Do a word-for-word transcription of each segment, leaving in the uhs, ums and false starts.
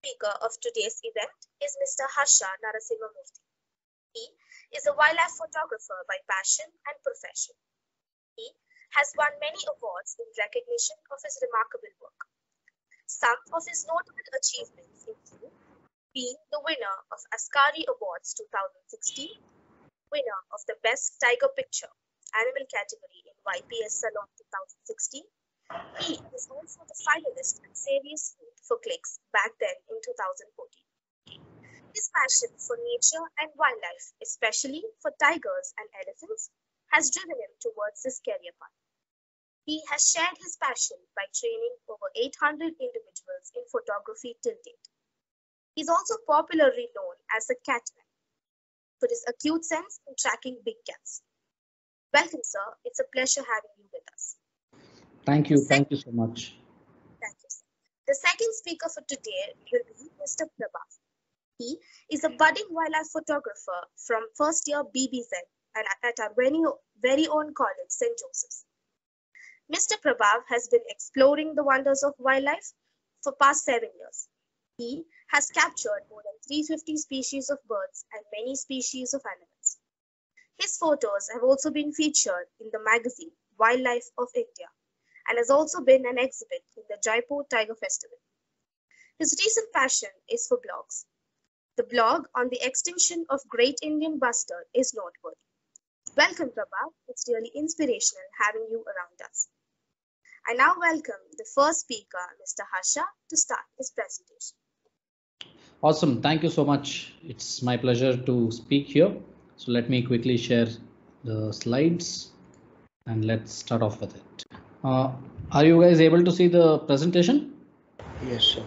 speaker of today's event is Mister Harsha Narasimhamurthy. He is a wildlife photographer by passion and profession. He has won many awards in recognition of his remarkable work. Some of his notable achievements include being the winner of Askari Awards twenty sixteen, winner of the Best Tiger Picture Animal category in Y P S Salon twenty sixteen. He is also the finalist at Serious Food for Clicks back then in two thousand fourteen. His passion for nature and wildlife, especially for tigers and elephants, has driven him towards this career path. He has shared his passion by training over eight hundred individuals in photography till date. He is also popularly known as the Catman for his acute sense in tracking big cats. Welcome, sir. It's a pleasure having you with us. Thank you. Thank you so much. Thank you, sir. The second speaker for today will be Mister Prabhav. He is a budding wildlife photographer from first year B B Z and at our very, very own college, Saint Joseph's. Mister Prabhav has been exploring the wonders of wildlife for past seven years. He has captured more than three hundred fifty species of birds and many species of animals. His photos have also been featured in the magazine Wildlife of India and has also been an exhibit in the Jaipur Tiger Festival. His recent passion is for blogs. The blog on the extinction of Great Indian Bustard is noteworthy. Welcome, Prabhav. It's really inspirational having you around us. I now welcome the first speaker, Mister Harsha, to start his presentation. Awesome. Thank you so much. It's my pleasure to speak here. So let me quickly share the slides and let's start off with it. Uh, are you guys able to see the presentation? Yes, sir.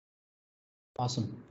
Awesome.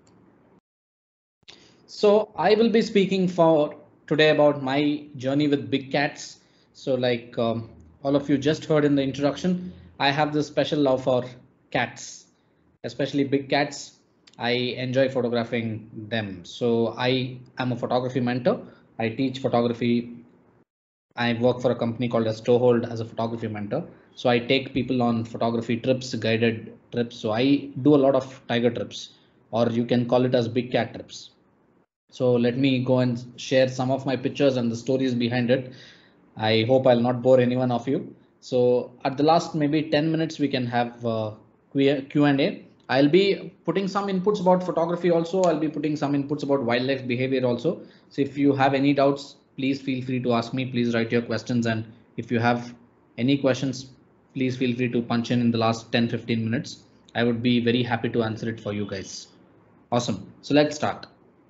So I will be speaking for today about my journey with big cats. So like um, all of you just heard in the introduction, I have this special love for cats, especially big cats. I enjoy photographing them. So I am a photography mentor. I teach photography. I work for a company called as Toehold as a photography mentor. So I take people on photography trips, guided trips. So I do a lot of tiger trips, or you can call it as big cat trips. So let me go and share some of my pictures and the stories behind it. I hope I'll not bore any one of you. So at the last maybe ten minutes, we can have uh, Q and A. I'll be putting some inputs about photography also. I'll be putting some inputs about wildlife behavior also. So if you have any doubts, please feel free to ask me. Please write your questions. And if you have any questions, please feel free to punch in in the last ten fifteen minutes. I would be very happy to answer it for you guys. Awesome. So let's start.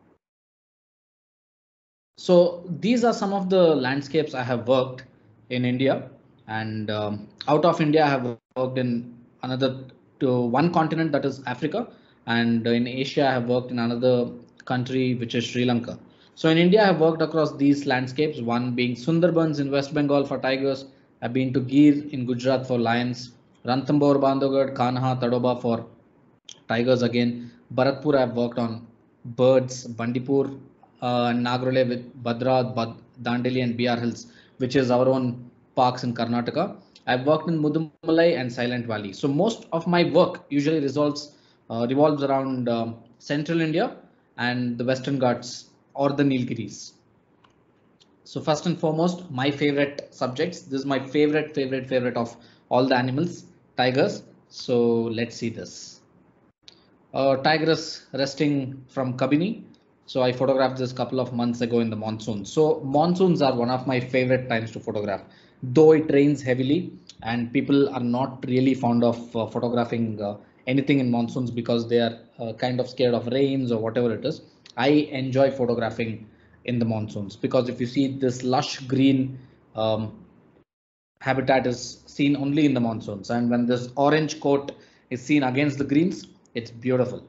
So these are some of the landscapes I have worked in India, and um, out of India, I have worked in another to one continent, that is Africa, and in Asia, I have worked in another country, which is Sri Lanka. So in India, I have worked across these landscapes, one being Sundarbans in West Bengal for tigers. I've been to Gir in Gujarat for lions, Ranthambore, Bandhavgarh, Kanha, Tadoba for tigers again. Bharatpur, I've worked on birds, Bandipur, uh, Nagrole with Badra, Bad, Dandeli and B R Hills, which is our own parks in Karnataka. I've worked in Mudumalai and Silent Valley. So most of my work usually results, uh, revolves around um, central India and the Western Ghats or the Nilgiris. So first and foremost, my favorite subjects. This is my favorite, favorite, favorite of all the animals, tigers. So let's see this. Uh, tigress resting from Kabini. So I photographed this couple of months ago in the monsoon. So monsoons are one of my favorite times to photograph, though it rains heavily and people are not really fond of uh, photographing uh, anything in monsoons because they are uh, kind of scared of rains or whatever it is. I enjoy photographing in the monsoons because if you see this lush green um, habitat is seen only in the monsoons, and when this orange coat is seen against the greens, it's beautiful.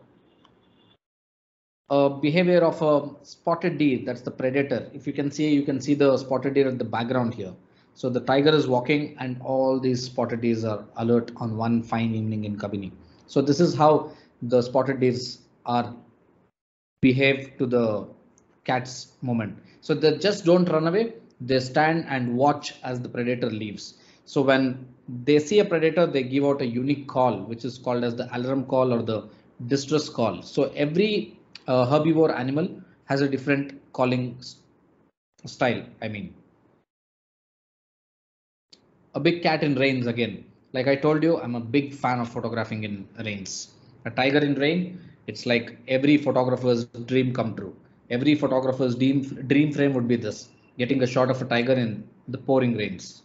Uh, behavior of a spotted deer, that's the predator. If you can see, you can see the spotted deer in the background here. So the tiger is walking and all these spotted deers are alert on one fine evening in Kabini. So this is how the spotted deers are behave to the cat's moment. So they just don't run away. They stand and watch as the predator leaves. So when they see a predator, they give out a unique call, which is called as the alarm call or the distress call. So every uh, herbivore animal has a different calling style. I mean, a big cat in rains again. Like I told you, I'm a big fan of photographing in rains. A tiger in rain, it's like every photographer's dream come true. Every photographer's dream, dream frame would be this, getting a shot of a tiger in the pouring rains.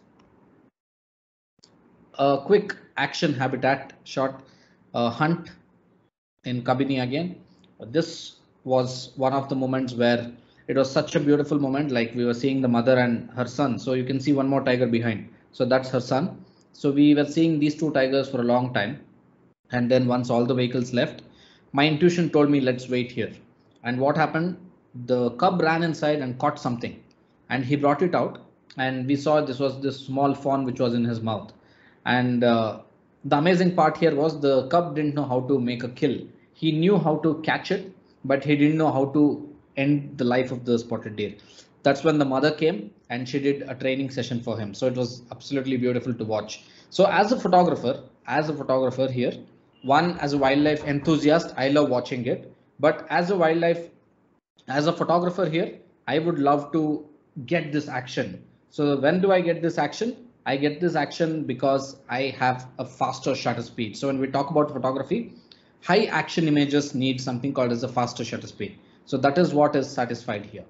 A quick action habitat shot, uh, hunt in Kabini again. This was one of the moments where it was such a beautiful moment, like we were seeing the mother and her son. So you can see one more tiger behind. So that's her son. So we were seeing these two tigers for a long time. And then once all the vehicles left, my intuition told me, let's wait here. And what happened? The cub ran inside and caught something and he brought it out. And we saw this was this small fawn which was in his mouth. And uh, the amazing part here was the cub didn't know how to make a kill. He knew how to catch it, but he didn't know how to end the life of the spotted deer. That's when the mother came and she did a training session for him. So it was absolutely beautiful to watch. So as a photographer, as a photographer here, one as a wildlife enthusiast, I love watching it. But as a wildlife, as a photographer here, I would love to get this action. So when do I get this action? I get this action because I have a faster shutter speed. So when we talk about photography, high action images need something called as a faster shutter speed. So that is what is satisfied here.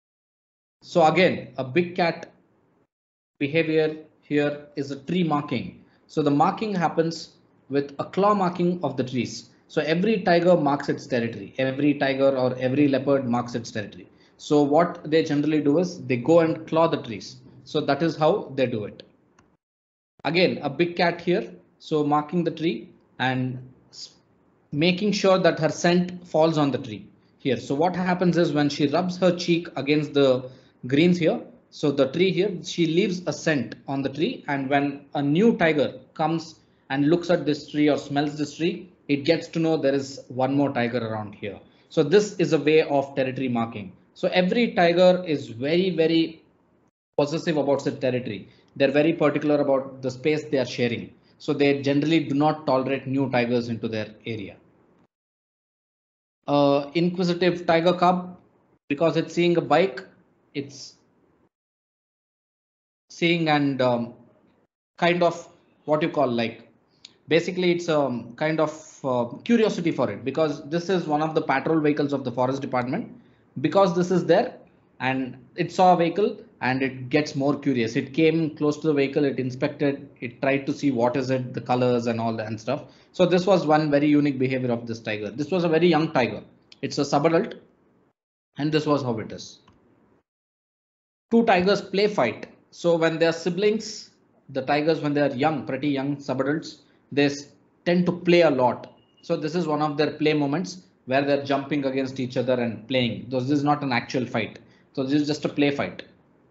So again, a big cat behavior here is a tree marking. So the marking happens with a claw marking of the trees. So every tiger marks its territory. Every tiger or every leopard marks its territory. So what they generally do is they go and claw the trees. So that is how they do it. Again, a big cat here. So marking the tree and making sure that her scent falls on the tree here. So what happens is when she rubs her cheek against the greens here, so the tree here, she leaves a scent on the tree. And when a new tiger comes and looks at this tree or smells this tree, it gets to know there is one more tiger around here. So this is a way of territory marking. So every tiger is very, very possessive about their territory. They're very particular about the space they are sharing. So they generally do not tolerate new tigers into their area. Uh, inquisitive tiger cub, because it's seeing a bike, it's seeing and um, kind of what you call like basically it's a um, kind of uh, curiosity for it, because this is one of the patrol vehicles of the forest department. Because this is there and it saw a vehicle and it gets more curious. It came close to the vehicle, it inspected, it tried to see what is it, the colors and all that and stuff. So this was one very unique behavior of this tiger. This was a very young tiger. It's a subadult and this was how it is. Two tigers play fight. So when they are siblings, the tigers, when they are young, pretty young subadults, they tend to play a lot. So this is one of their play moments where they're jumping against each other and playing. This is not an actual fight. So this is just a play fight.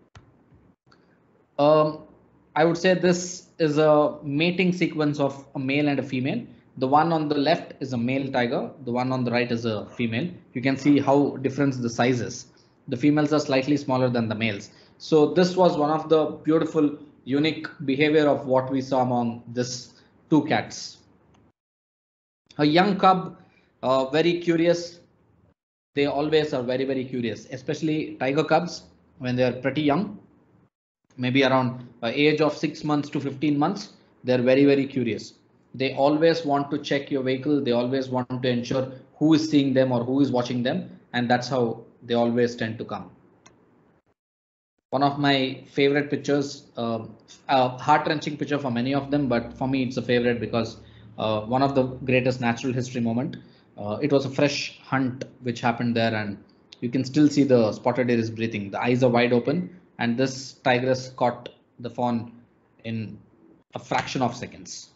Um, I would say this is a mating sequence of a male and a female. The one on the left is a male tiger. The one on the right is a female. You can see how different the size is. The females are slightly smaller than the males. So this was one of the beautiful, unique behavior of what we saw among this two cats. A young cub, uh, very curious. They always are very, very curious, especially tiger cubs when they are pretty young, maybe around uh, age of six months to fifteen months. They're very, very curious. They always want to check your vehicle. They always want to ensure who is seeing them or who is watching them. And that's how they always tend to come. One of my favorite pictures, uh, a heart-wrenching picture for many of them, but for me it's a favorite because uh, one of the greatest natural history moment. Uh, it was a fresh hunt which happened there, and you can still see the spotted deer is breathing. The eyes are wide open, and this tigress caught the fawn in a fraction of seconds.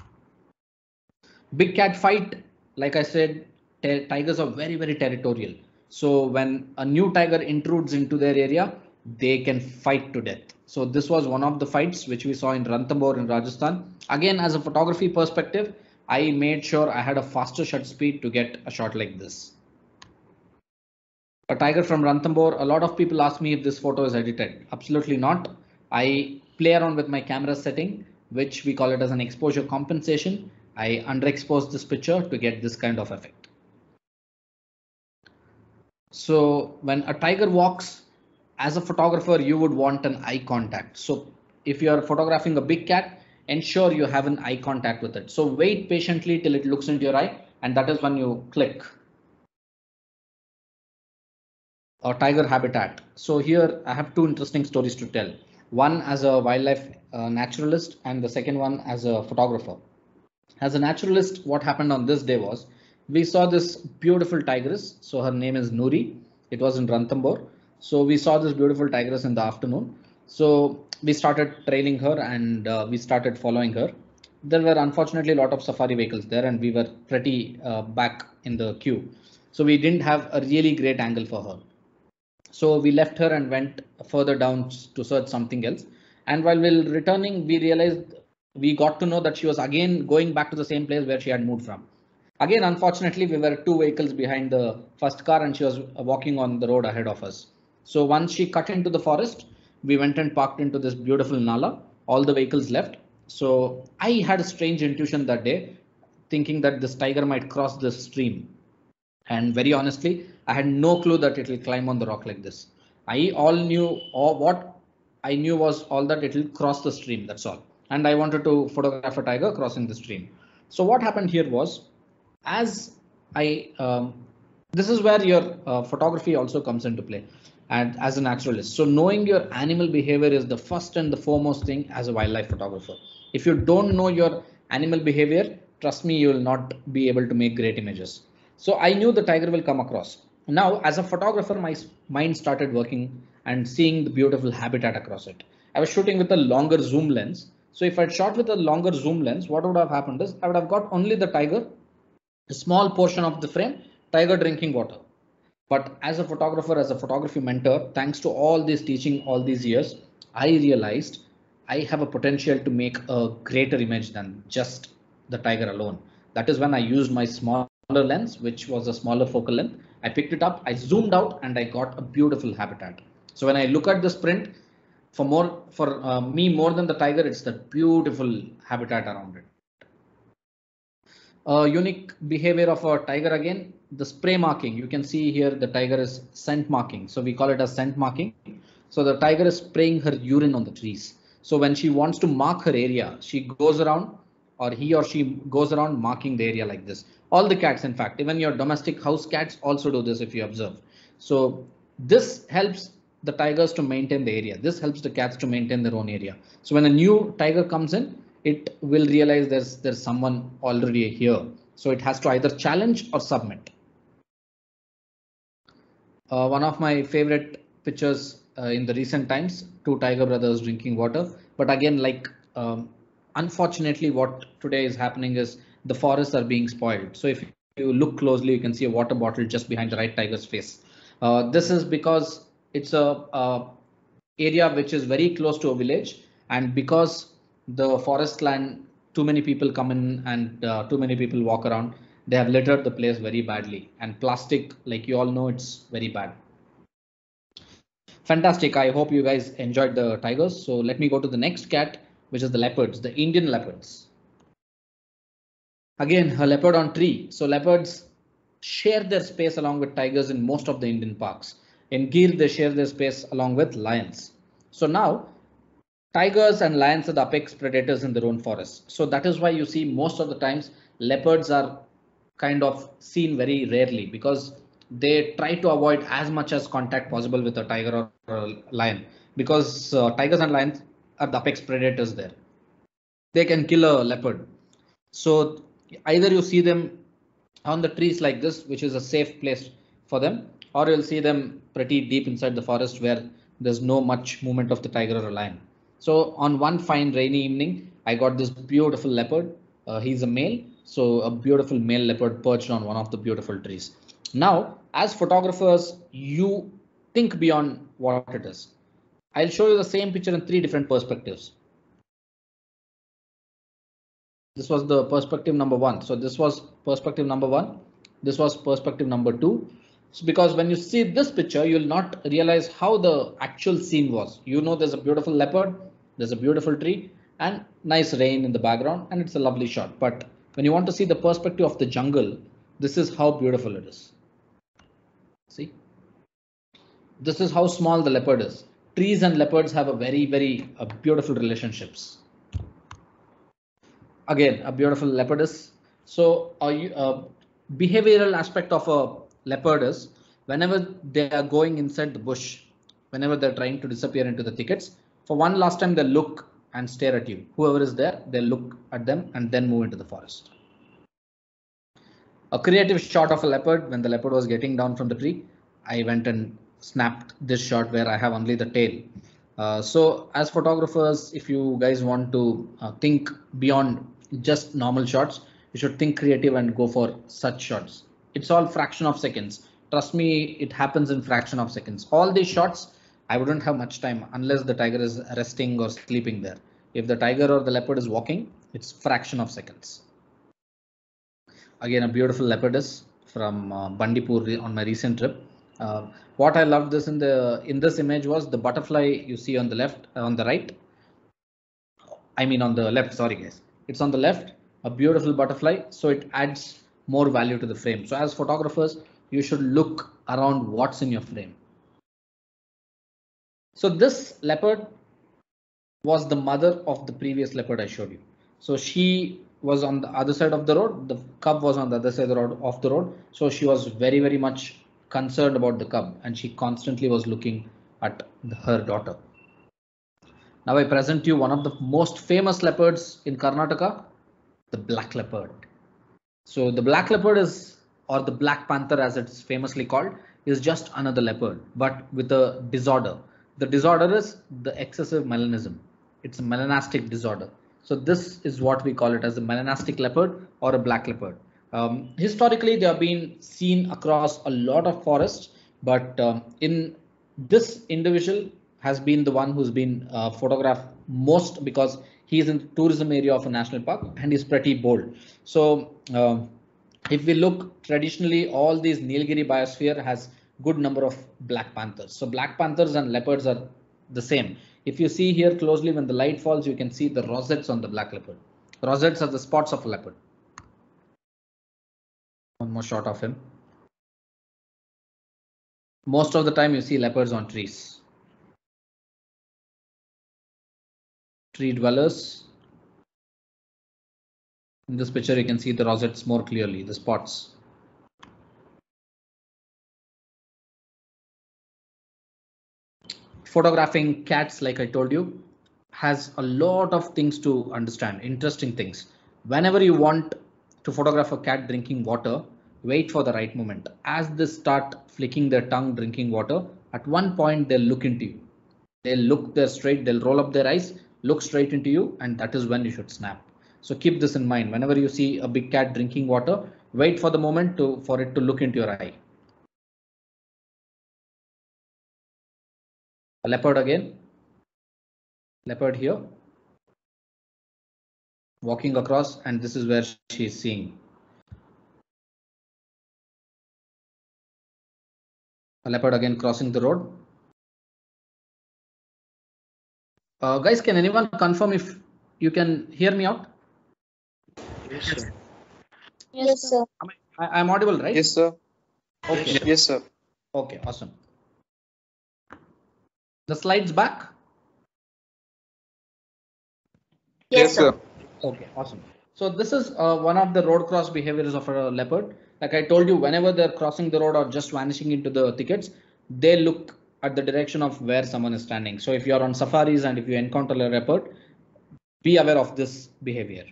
Big cat fight, like I said, tigers are very, very territorial. So when a new tiger intrudes into their area, they can fight to death. So this was one of the fights which we saw in Ranthambore in Rajasthan. Again, as a photography perspective, I made sure I had a faster shutter speed to get a shot like this. A tiger from Ranthambore. A lot of people ask me if this photo is edited. Absolutely not. I play around with my camera setting, which we call it as an exposure compensation. I underexposed this picture to get this kind of effect. So when a tiger walks, as a photographer, you would want an eye contact. So if you are photographing a big cat, ensure you have an eye contact with it. So wait patiently till it looks into your eye, and that is when you click. A tiger habitat. So here I have two interesting stories to tell. One as a wildlife uh, naturalist and the second one as a photographer. As a naturalist, what happened on this day was we saw this beautiful tigress. So her name is Nuri. It was in Ranthambore. So we saw this beautiful tigress in the afternoon. So we started trailing her and uh, we started following her. There were unfortunately a lot of safari vehicles there and we were pretty uh, back in the queue. So we didn't have a really great angle for her. So we left her and went further down to search something else. And while we were returning, we realized we got to know that she was again going back to the same place where she had moved from. Again, unfortunately, we were two vehicles behind the first car and she was walking on the road ahead of us. So once she cut into the forest, we went and parked into this beautiful Nala. All the vehicles left. So I had a strange intuition that day, thinking that this tiger might cross this stream. And very honestly, I had no clue that it will climb on the rock like this. I all knew, or what I knew was all that it will cross the stream. That's all. And I wanted to photograph a tiger crossing the stream. So what happened here was, as I, um, this is where your uh, photography also comes into play, and as a naturalist. So knowing your animal behavior is the first and the foremost thing as a wildlife photographer. If you don't know your animal behavior, trust me, you will not be able to make great images. So I knew the tiger will come across. Now, as a photographer, my mind started working and seeing the beautiful habitat across it. I was shooting with a longer zoom lens. So if I'd shot with a longer zoom lens, what would have happened is I would have got only the tiger, a small portion of the frame, tiger drinking water. But as a photographer, as a photography mentor, thanks to all this teaching all these years, I realized I have a potential to make a greater image than just the tiger alone. That is when I used my smaller lens, which was a smaller focal length. I picked it up, I zoomed out, and I got a beautiful habitat. So when I look at this print, for more for uh, me more than the tiger, it's the beautiful habitat around it. Uh, unique behavior of a tiger again, the spray marking. You can see here the tiger is scent marking. So we call it as scent marking. So the tiger is spraying her urine on the trees. So when she wants to mark her area, she goes around, or he or she goes around marking the area like this. All the cats, in fact, even your domestic house cats also do this if you observe. So this helps the tigers to maintain the area. This helps the cats to maintain their own area. So when a new tiger comes in, it will realize there's there's someone already here. So it has to either challenge or submit. Uh, one of my favorite pictures uh, in the recent times, two tiger brothers drinking water. But again, like um, unfortunately, what today is happening is the forests are being spoiled. So if you look closely, you can see a water bottle just behind the right tiger's face. Uh, this is because it's a, a area which is very close to a village, and because the forest land, too many people come in and uh, too many people walk around, they have littered the place very badly. And plastic, like you all know, it's very bad. Fantastic. I hope you guys enjoyed the tigers. So let me go to the next cat, which is the leopards, the Indian leopards. Again, a leopard on tree. So leopards share their space along with tigers in most of the Indian parks. In Gir, they share their space along with lions. So now tigers and lions are the apex predators in their own forests. So that is why you see most of the times leopards are kind of seen very rarely, because they try to avoid as much as contact possible with a tiger or a lion, because uh, tigers and lions are the apex predators there. They can kill a leopard. So either you see them on the trees like this, which is a safe place for them, or you'll see them pretty deep inside the forest where there's no much movement of the tiger or a lion. So on one fine rainy evening, I got this beautiful leopard. Uh, he's a male, so a beautiful male leopard perched on one of the beautiful trees. Now, as photographers, you think beyond what it is. I'll show you the same picture in three different perspectives. This was the perspective number one. So this was perspective number one. This was perspective number two. So because when you see this picture, you'll not realize how the actual scene was. You know, there's a beautiful leopard, there's a beautiful tree and nice rain in the background, and it's a lovely shot. But When you want to see the perspective of the jungle, this is how beautiful it is. See, this is how small the leopard is. Trees and leopards have a very, very uh, beautiful relationships. Again, a beautiful leopard is. So a uh, behavioral aspect of a leopard is whenever they are going inside the bush, whenever they're trying to disappear into the thickets, for one last time they look and stare at you. Whoever is there, they look at them and then move into the forest. A creative shot of a leopard. When the leopard was getting down from the tree, I went and snapped this shot where I have only the tail. Uh, so as photographers, if you guys want to uh, think beyond just normal shots, you should think creative and go for such shots. It's all fraction of seconds. Trust me, it happens in fraction of seconds. All these shots, I wouldn't have much time unless the tiger is resting or sleeping there. If the tiger or the leopard is walking, it's fraction of seconds. Again, a beautiful leopardess from uh, Bandipur on my recent trip. Uh, what I loved this in the in this image was the butterfly you see on the left, uh, on the right. I mean on the left, sorry guys. It's on the left, a beautiful butterfly. So it adds more value to the frame. So as photographers, you should look around what's in your frame. So this leopard was the mother of the previous leopard I showed you. So she was on the other side of the road. The cub was on the other side of the road, of the road. So she was very, very much concerned about the cub and she constantly was looking at the, her daughter. Now I present you one of the most famous leopards in Karnataka, the black leopard. So the black leopard is, or the black panther as it's famously called, is just another leopard, but with a disorder. The disorder is the excessive melanism. It's a melanastic disorder. So this is what we call it as a melanastic leopard or a black leopard. Um, historically, they have been seen across a lot of forests, but um, in this individual has been the one who's been uh, photographed most because he is in the tourism area of a national park and he's pretty bold. So uh, if we look traditionally, all these Nilgiri biosphere has good number of black panthers. So black panthers and leopards are the same. If you see here closely, when the light falls, you can see the rosettes on the black leopard. Rosettes are the spots of a leopard. One more shot of him. Most of the time you see leopards on trees. Tree dwellers. In this picture, you can see the rosettes more clearly, the spots. Photographing cats, like I told you, has a lot of things to understand, interesting things. Whenever you want to photograph a cat drinking water, wait for the right moment. As they start flicking their tongue drinking water, at one point they'll look into you. They'll look there straight, they'll roll up their eyes, look straight into you, and that is when you should snap. So keep this in mind. Whenever you see a big cat drinking water, wait for the moment to for it to look into your eye. A leopard again. Leopard here. Walking across, and this is where she is seeing. A leopard again crossing the road. Uh, guys, can anyone confirm if you can hear me out? Yes, sir. Yes, sir. I am audible, right? Yes, sir. Okay. Yes, sir. Okay, awesome. The slides back? Yes, sir. Okay, awesome. So this is uh, one of the road cross behaviors of a leopard. Like I told you, whenever they're crossing the road or just vanishing into the thickets, they look at the direction of where someone is standing. So if you're on safaris and if you encounter a leopard, be aware of this behavior.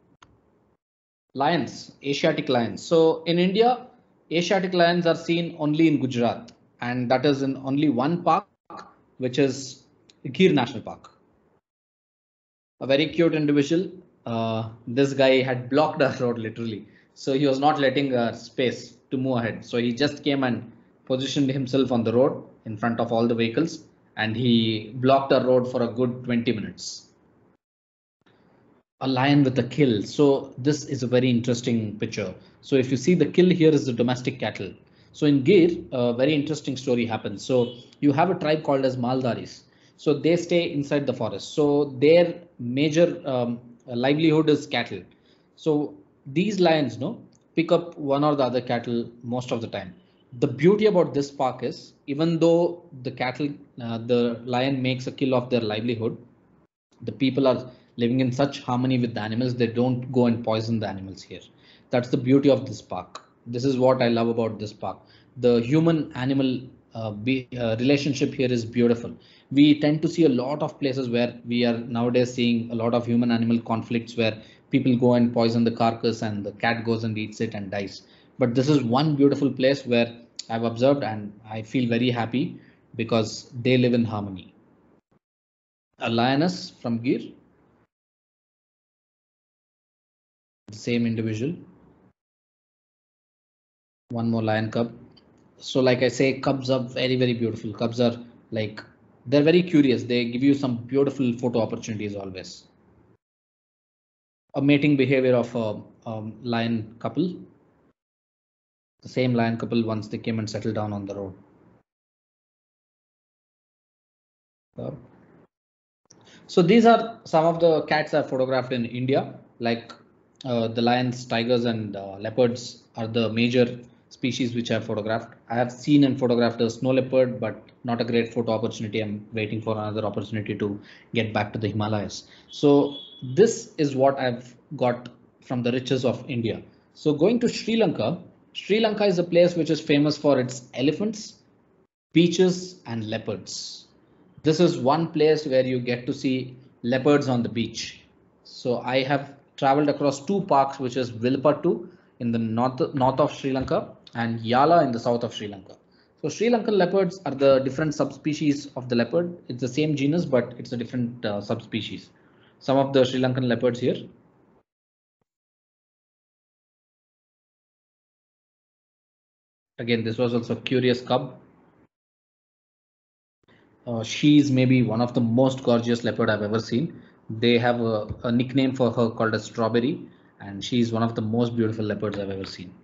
Lions, Asiatic lions. So in India, Asiatic lions are seen only in Gujarat, and that is in only one park, which is Gir National Park. A very cute individual. Uh, this guy had blocked our road literally. So he was not letting uh, space to move ahead. So he just came and positioned himself on the road in front of all the vehicles, and he blocked our road for a good twenty minutes. A lion with a kill. So this is a very interesting picture. So if you see the kill here is the domestic cattle. So in Gir, a very interesting story happens. So you have a tribe called as Maldaris. So they stay inside the forest. So their major um, livelihood is cattle. So these lions, no, pick up one or the other cattle most of the time. The beauty about this park is, even though the cattle, uh, the lion makes a kill of their livelihood, the people are living in such harmony with the animals, they don't go and poison the animals here. That's the beauty of this park. This is what I love about this park. The human animal uh, be, uh, relationship here is beautiful. We tend to see a lot of places where we are nowadays seeing a lot of human animal conflicts where people go and poison the carcass and the cat goes and eats it and dies. But this is one beautiful place where I've observed and I feel very happy because they live in harmony. A lioness from Gir, the same individual. One more lion cub. So like I say, cubs are very, very beautiful. Cubs are like, they're very curious. They give you some beautiful photo opportunities always. A mating behavior of a um, lion couple. The same lion couple once they came and settled down on the road. So these are some of the cats I photographed in India, like uh, the lions, tigers, and uh, leopards are the major species which I have photographed. I have seen and photographed a snow leopard, but not a great photo opportunity. I'm waiting for another opportunity to get back to the Himalayas. So this is what I've got from the riches of India. So going to Sri Lanka, Sri Lanka is a place which is famous for its elephants, beaches, and leopards. This is one place where you get to see leopards on the beach. So I have traveled across two parks, which is Vilpattu in the north, north of Sri Lanka and Yala in the south of Sri Lanka. So Sri Lankan leopards are the different subspecies of the leopard. It's the same genus, but it's a different uh, subspecies. Some of the Sri Lankan leopards here. Again, this was also a curious cub. Uh, she's maybe one of the most gorgeous leopard I've ever seen. They have a, a nickname for her called a Strawberry, and she's one of the most beautiful leopards I've ever seen.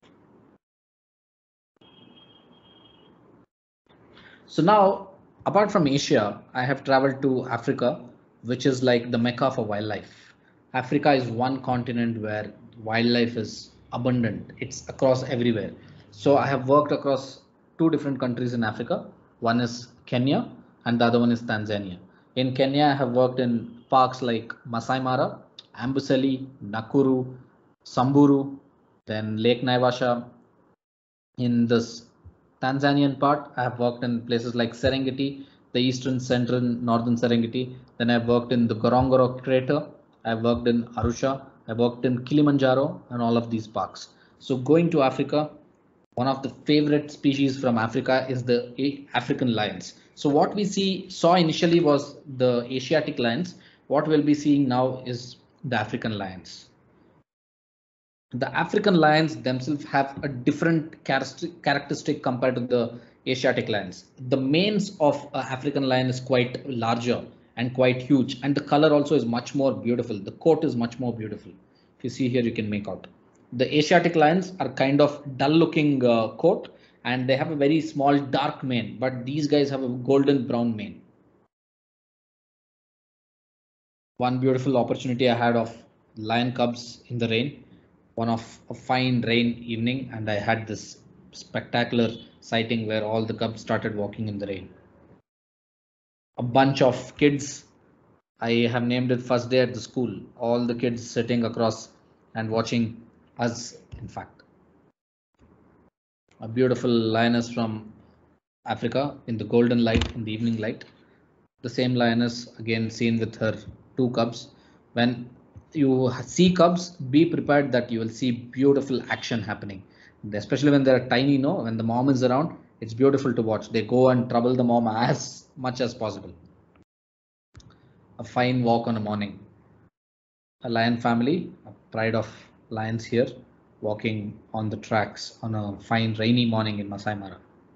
So now, apart from Asia, I have traveled to Africa, which is like the mecca for wildlife. Africa is one continent where wildlife is abundant. It's across everywhere. So I have worked across two different countries in Africa. One is Kenya and the other one is Tanzania. In Kenya, I have worked in parks like Masai Mara, Amboseli, Nakuru, Samburu, then Lake Naivasha. In this Tanzanian part, I have worked in places like Serengeti, the eastern, central, northern Serengeti. Then I've worked in the Gorongoro crater. I've worked in Arusha. I worked in Kilimanjaro and all of these parks. So going to Africa, one of the favorite species from Africa is the African lions. So what we see saw initially was the Asiatic lions. What we'll be seeing now is the African lions. The African lions themselves have a different characteristic compared to the Asiatic lions. The manes of an African lion is quite larger and quite huge, and the color also is much more beautiful. The coat is much more beautiful. If you see here, you can make out. The Asiatic lions are kind of dull looking uh, coat, and they have a very small dark mane, but these guys have a golden brown mane. One beautiful opportunity I had of lion cubs in the rain. One of a fine rain evening, and I had this spectacular sighting where all the cubs started walking in the rain. A bunch of kids, I have named it first day at the school, all the kids sitting across and watching us. In fact, a beautiful lioness from Africa in the golden light, in the evening light. The same lioness again seen with her two cubs. When you see cubs, be prepared that you will see beautiful action happening, especially when they're tiny. No, when the mom is around, it's beautiful to watch. They go and trouble the mom as much as possible. A fine walk on a morning. A lion family, a pride of lions here, walking on the tracks on a fine rainy morning in Masai Mara.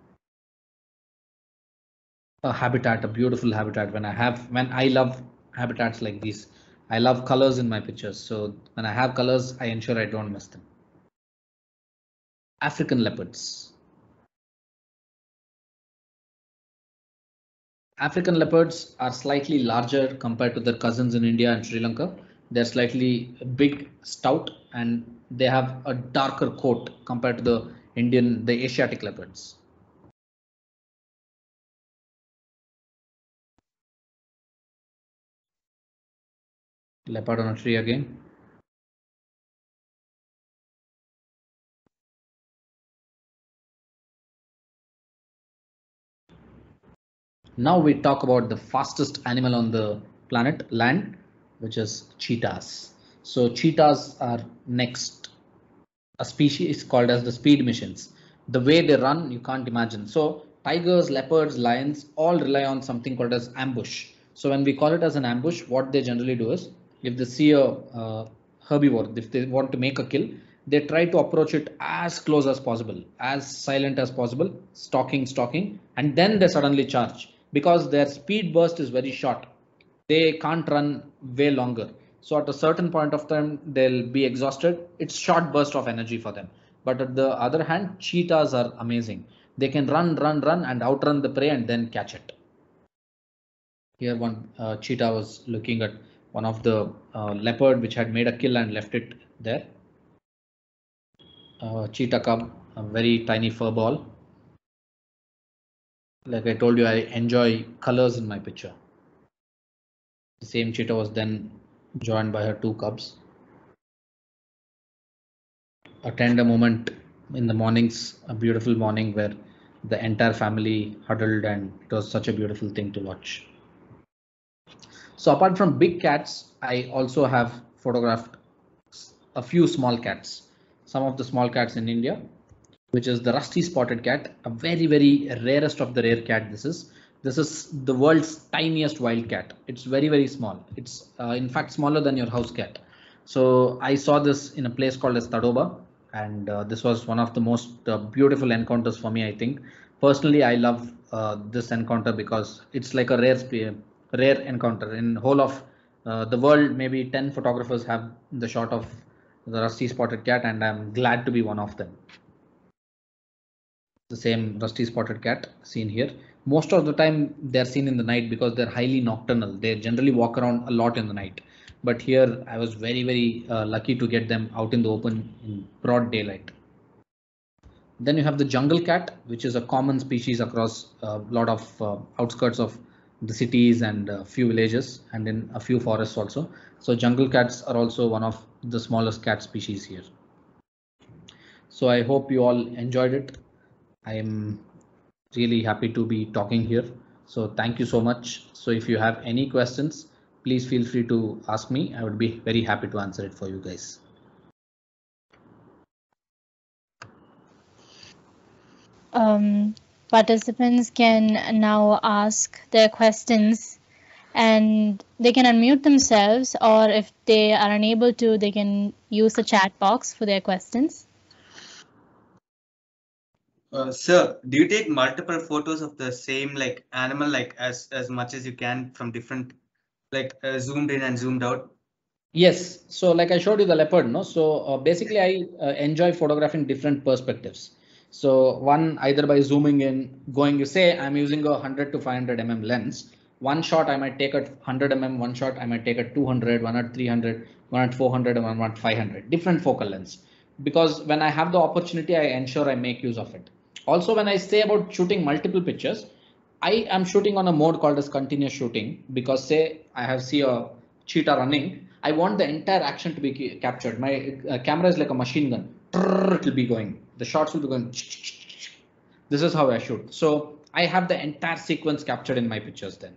A habitat, a beautiful habitat. When I have, when I love habitats like these, I love colors in my pictures. So when I have colors, I ensure I don't miss them. African leopards. African leopards are slightly larger compared to their cousins in India and Sri Lanka. They're slightly big, stout, and they have a darker coat compared to the Indian, the Asiatic leopards. Leopard on a tree again. Now we talk about the fastest animal on the planet, land, which is cheetahs. So cheetahs are next. A species called as the speed machines. The way they run, you can't imagine. So tigers, leopards, lions all rely on something called as ambush. So when we call it as an ambush, what they generally do is, if they see a uh, herbivore, if they want to make a kill, they try to approach it as close as possible, as silent as possible, stalking, stalking, and then they suddenly charge because their speed burst is very short. They can't run way longer. So at a certain point of time, they'll be exhausted. It's short burst of energy for them. But at the other hand, cheetahs are amazing. They can run, run, run and outrun the prey and then catch it. Here one uh, cheetah was looking at one of the uh, leopard which had made a kill and left it there. Uh, cheetah cub, a very tiny fur ball. Like I told you, I enjoy colors in my picture. The same cheetah was then joined by her two cubs. A tender moment in the mornings, a beautiful morning where the entire family huddled, and it was such a beautiful thing to watch. So apart from big cats, I also have photographed a few small cats. Some of the small cats in India, which is the rusty spotted cat, a very, very rarest of the rare cat. This is this is the world's tiniest wild cat. It's very, very small. It's uh, in fact smaller than your house cat. So I saw this in a place called as Tadoba, and uh, this was one of the most uh, beautiful encounters for me. I think personally, I love uh, this encounter because it's like a rare, rare encounter in whole of uh, the world. Maybe ten photographers have the shot of the rusty spotted cat, and I'm glad to be one of them. The same rusty spotted cat seen here. Most of the time they're seen in the night because they're highly nocturnal. They generally walk around a lot in the night. But here I was very, very uh, lucky to get them out in the open in broad daylight. Then you have the jungle cat, which is a common species across a lot of uh, outskirts of the cities and a few villages and in a few forests also. So jungle cats are also one of the smallest cat species here. So I hope you all enjoyed it. I am really happy to be talking here. So thank you so much. So if you have any questions, please feel free to ask me. I would be very happy to answer it for you guys. Um, participants can now ask their questions, and they can unmute themselves, or if they are unable to, they can use the chat box for their questions. Uh, sir, do you take multiple photos of the same like animal, like as as much as you can from different, like uh, zoomed in and zoomed out? Yes. So like I showed you the leopard, no? So uh, basically I uh, enjoy photographing different perspectives. So one, either by zooming in, going, you say I'm using a one hundred to five hundred millimeter lens. One shot I might take at one hundred millimeter, one shot I might take at two hundred, one at three hundred, one at four hundred, and one at five hundred, different focal lengths. Because when I have the opportunity, I ensure I make use of it. Also, when I say about shooting multiple pictures, I am shooting on a mode called as continuous shooting, because say I have see a cheetah running, I want the entire action to be captured. My uh, camera is like a machine gun. It will be going. The shots will be going. This is how I shoot. So I have the entire sequence captured in my pictures then.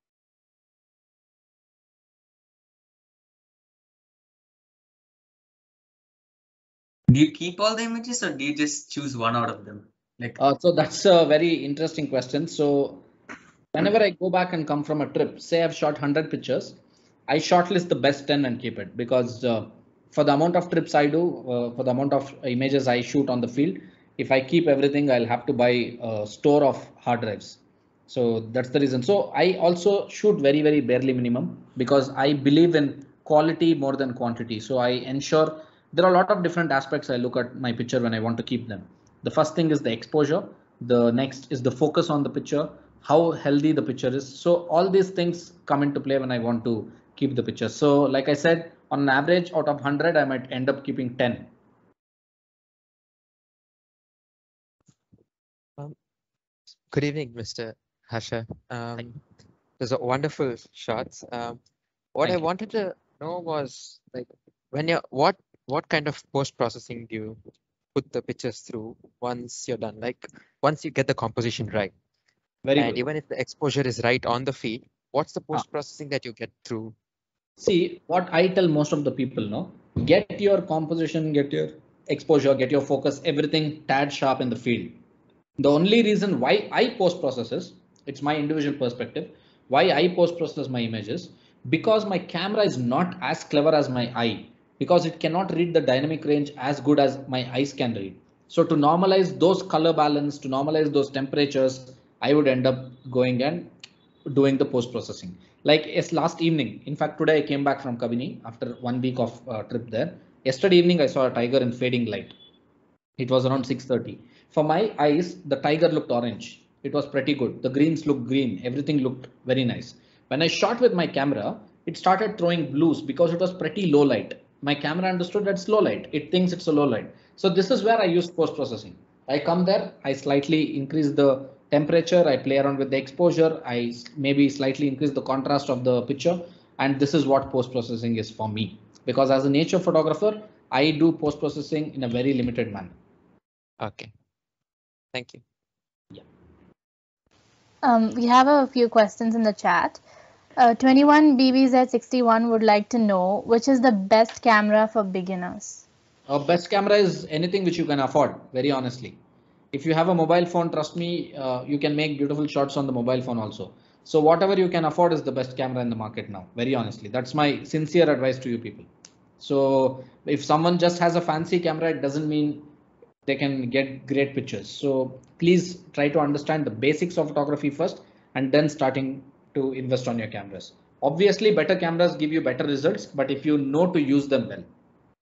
Do you keep all the images or do you just choose one out of them? Like, uh, so that's a very interesting question. So whenever I go back and come from a trip, say I've shot one hundred pictures, I shortlist the best ten and keep it, because uh, for the amount of trips I do, uh, for the amount of images I shoot on the field, if I keep everything, I'll have to buy a store of hard drives. So that's the reason. So I also shoot very, very barely minimum, because I believe in quality more than quantity. So I ensure there are a lot of different aspects I look at my picture when I want to keep them. The first thing is the exposure. The next is the focus on the picture, how healthy the picture is. So all these things come into play when I want to keep the picture. So like I said, On an average, out of one hundred, I might end up keeping ten. Um, good evening, Mister Harsha. Um, those are wonderful shots. Um, what Thank I you. wanted to know was like when you're what what kind of post processing do you put the pictures through once you're done? Like once you get the composition right, Very and good. even if the exposure is right on the feed, what's the Ah. post processing that you get through? See, what I tell most of the people, no, get your composition, get your exposure, get your focus, everything tad sharp in the field. The only reason why I post process is, it's my individual perspective, why I post process my images, because my camera is not as clever as my eye, because it cannot read the dynamic range as good as my eyes can read. So to normalize those color balance, to normalize those temperatures, I would end up going and doing the post processing. Like yes, last evening, in fact, today I came back from Kabini after one week of uh, trip there. Yesterday evening, I saw a tiger in fading light. It was around six thirty. For my eyes, the tiger looked orange. It was pretty good. The greens looked green. Everything looked very nice. When I shot with my camera, it started throwing blues because it was pretty low light. My camera understood that's low light. It thinks it's a low light. So this is where I use post processing. I come there, I slightly increase the temperature, I play around with the exposure, I maybe slightly increase the contrast of the picture. And this is what post processing is for me. Because as a nature photographer, I do post processing in a very limited manner. Okay, thank you. Um, we have a few questions in the chat. Uh, twenty-one B B Z sixty-one would like to know which is the best camera for beginners. Our best camera is anything which you can afford, very honestly. If you have a mobile phone, trust me, uh, you can make beautiful shots on the mobile phone also. So whatever you can afford is the best camera in the market now, very honestly. That's my sincere advice to you people. So if someone just has a fancy camera, it doesn't mean they can get great pictures. So please try to understand the basics of photography first and then starting to invest on your cameras. Obviously, better cameras give you better results, but if you know to use them well.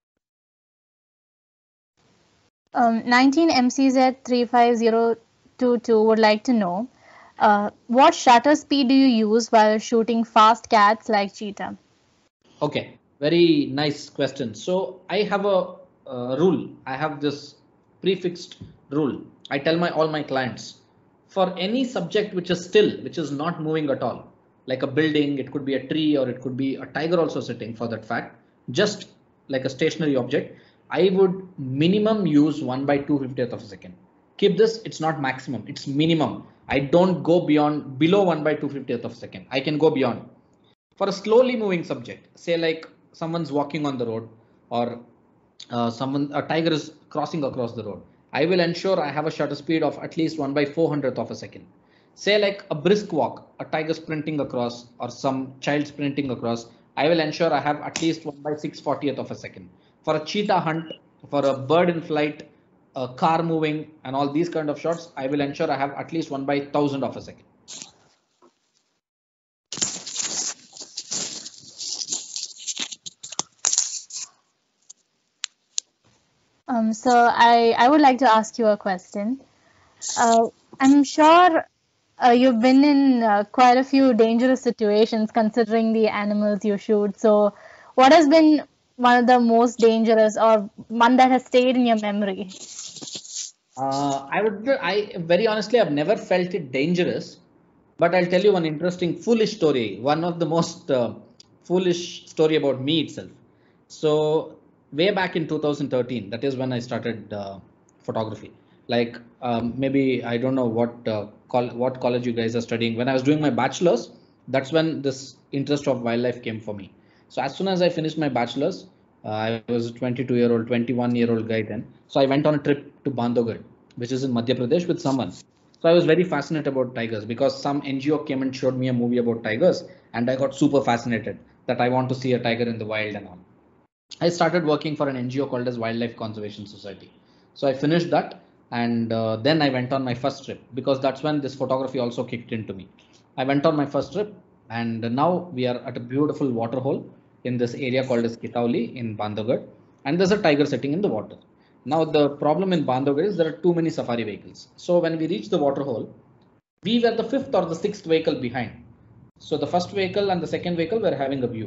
Um, nineteen M C Z three five zero two two would like to know uh, what shutter speed do you use while shooting fast cats like cheetah? Okay, very nice question. So I have a, uh rule. I have this prefixed rule. I tell my all my clients for any subject which is still, which is not moving at all, like a building, it could be a tree or it could be a tiger also sitting for that fact, just like a stationary object, I would minimum use one by two fiftieth of a second. Keep this, it's not maximum, it's minimum. I don't go beyond below one by two fiftieth of a second. I can go beyond. For a slowly moving subject, say like someone's walking on the road or uh, someone, a tiger is crossing across the road, I will ensure I have a shutter speed of at least one by four hundredth of a second. Say like a brisk walk, a tiger sprinting across or some child sprinting across, I will ensure I have at least one by six fortieth of a second. For a cheetah hunt, for a bird in flight, a car moving and all these kind of shots, I will ensure I have at least one by thousand of a second. Um, so I, I would like to ask you a question. Uh, I'm sure uh, you've been in uh, quite a few dangerous situations considering the animals you shoot. So what has been one of the most dangerous or one that has stayed in your memory? Uh, I would, I very honestly, I've never felt it dangerous, but I'll tell you one interesting foolish story. One of the most uh, foolish story about me itself. So way back in two thousand thirteen, that is when I started uh, photography. Like um, maybe I don't know what uh, col what college you guys are studying. When I was doing my bachelor's, that's when this interest of wildlife came for me. So as soon as I finished my bachelor's, uh, I was a twenty-two year old, twenty-one year old guy then. So I went on a trip to Bandhavgarh, which is in Madhya Pradesh with someone. So I was very fascinated about tigers because some N G O came and showed me a movie about tigers and I got super fascinated that I want to see a tiger in the wild and all. I started working for an N G O called as Wildlife Conservation Society. So I finished that and uh, then I went on my first trip because that's when this photography also kicked into me. I went on my first trip and now we are at a beautiful water hole in this area called as Kitauli in Bandhavgarh and there's a tiger sitting in the water. Now the problem in Bandhavgarh is there are too many safari vehicles. So when we reached the water hole, we were the fifth or the sixth vehicle behind. So the first vehicle and the second vehicle were having a view.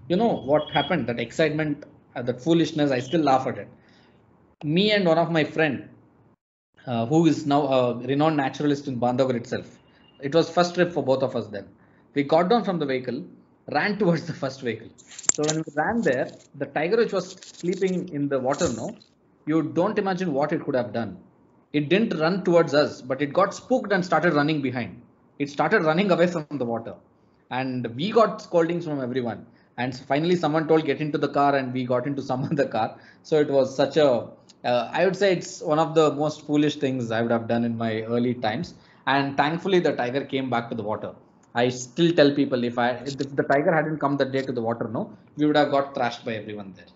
you know what happened? That excitement, uh, that foolishness, I still laugh at it. Me and one of my friend, uh, who is now a renowned naturalist in Bandhavgarh itself. It was first trip for both of us then. We got down from the vehicle, ran towards the first vehicle. So when we ran there, the tiger which was sleeping in the water, no, you don't imagine what it could have done. It didn't run towards us, but it got spooked and started running behind. It started running away from the water. And we got scoldings from everyone. And finally, someone told, get into the car, and we got into some other car. So it was such a, uh, I would say it's one of the most foolish things I would have done in my early times. And thankfully, the tiger came back to the water. I still tell people, if I if the tiger hadn't come that day to the water, no, we would have got thrashed by everyone there.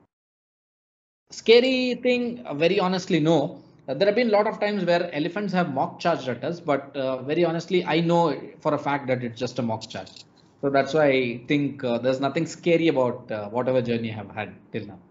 Scary thing, uh, very honestly, no. Uh, there have been a lot of times where elephants have mock charged at us, but uh, very honestly, I know for a fact that it's just a mock charge. So that's why I think uh, there's nothing scary about uh, whatever journey I have had till now.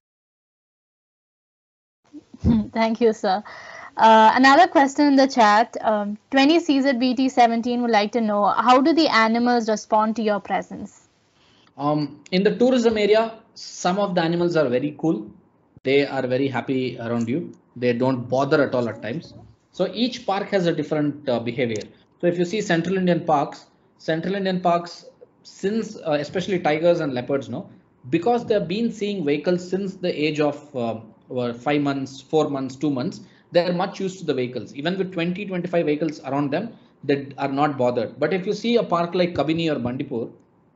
Thank you, sir. Uh, another question in the chat. Um, twenty C Z B T seventeen would like to know, how do the animals respond to your presence? Um, in the tourism area, some of the animals are very cool. They are very happy around you. They don't bother at all at times. So each park has a different uh, behavior. So if you see Central Indian parks, Central Indian parks, since uh, especially tigers and leopards, no, because they have been seeing vehicles since the age of uh, five months, four months, two months, they are much used to the vehicles. Even with twenty, twenty-five vehicles around them, they are not bothered. But if you see a park like Kabini or Bandipur,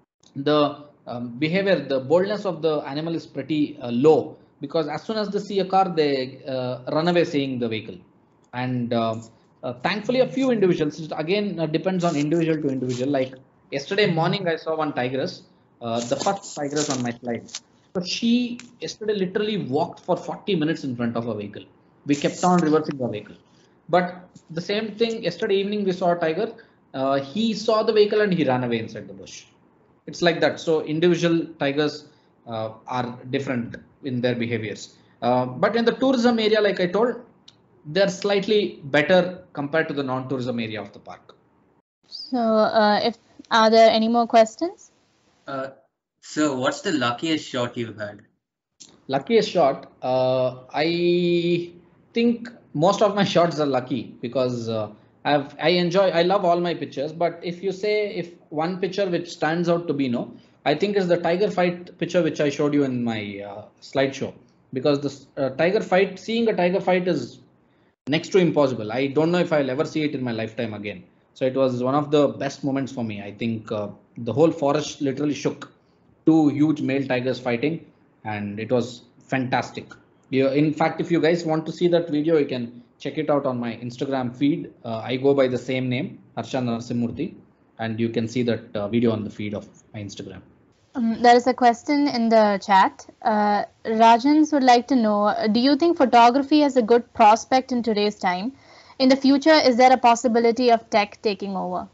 the um, behavior, the boldness of the animal is pretty uh, low, because as soon as they see a car, they uh, run away seeing the vehicle. And uh, uh, thankfully, a few individuals, it again uh, depends on individual to individual. Like yesterday morning, I saw one tigress, uh, the first tigress on my slide. So she yesterday literally walked for forty minutes in front of a vehicle. We kept on reversing the vehicle. But the same thing, yesterday evening, we saw a tiger. Uh, he saw the vehicle and he ran away inside the bush. It's like that. So individual tigers uh, are different in their behaviors. Uh, but in the tourism area, like I told, they're slightly better compared to the non-tourism area of the park. So uh, if are there any more questions? Uh, so what's the luckiest shot you've had? Luckiest shot? Uh, I think most of my shots are lucky, because uh, I've, I enjoy, I love all my pictures. But if you say if one picture which stands out to be, no, I think is the tiger fight picture which I showed you in my uh, slideshow. Because this uh, tiger fight, seeing a tiger fight is next to impossible. I don't know if I'll ever see it in my lifetime again. So it was one of the best moments for me. I think uh, the whole forest literally shook. Two huge male tigers fighting, and it was fantastic. You, in fact, if you guys want to see that video, you can check it out on my Instagram feed. Uh, I go by the same name, Harsha Narasimurthy, and you can see that uh, video on the feed of my Instagram. Um, there is a question in the chat. Uh, Rajans would like to know, do you think photography has a good prospect in today's time? In the future, is there a possibility of tech taking over?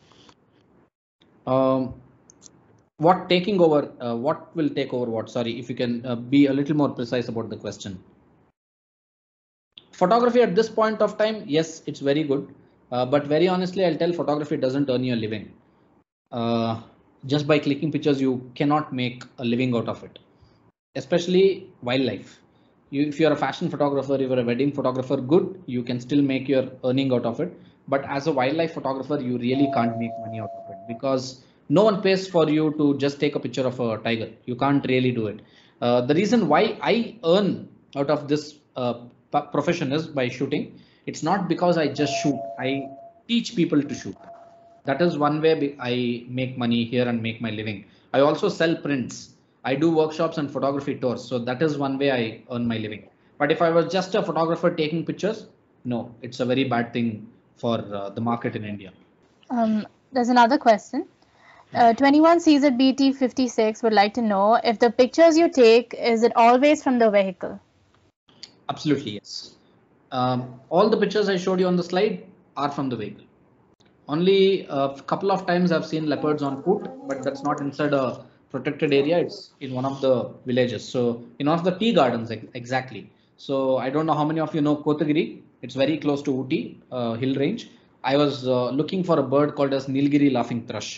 Um, what taking over? Uh, what will take over what? Sorry, if you can uh, be a little more precise about the question. Photography at this point of time, yes, it's very good. Uh, but very honestly, I'll tell photography doesn't earn you a living. Uh, just by clicking pictures, you cannot make a living out of it, especially wildlife. You, if you're a fashion photographer, if you're a wedding photographer, good, you can still make your earning out of it. But as a wildlife photographer, you really can't make money out of it, because no one pays for you to just take a picture of a tiger. You can't really do it. Uh, the reason why I earn out of this uh, profession is by shooting. It's not because I just shoot. I teach people to shoot. That is one way I make money here and make my living. I also sell prints. I do workshops and photography tours. So that is one way I earn my living. But if I was just a photographer taking pictures, no, it's a very bad thing for uh, the market in India. Um, there's another question. Uh, twenty-one C Z B T fifty-six would like to know, if the pictures you take, is it always from the vehicle? Absolutely, yes. Um, all the pictures I showed you on the slide are from the vehicle. Only a couple of times I've seen leopards on foot, but that's not inside a protected area. It's in one of the villages. So in one of the tea gardens, exactly. So I don't know how many of you know Kotagiri. It's very close to Ooty uh, hill range. I was uh, looking for a bird called as Nilgiri laughing thrush.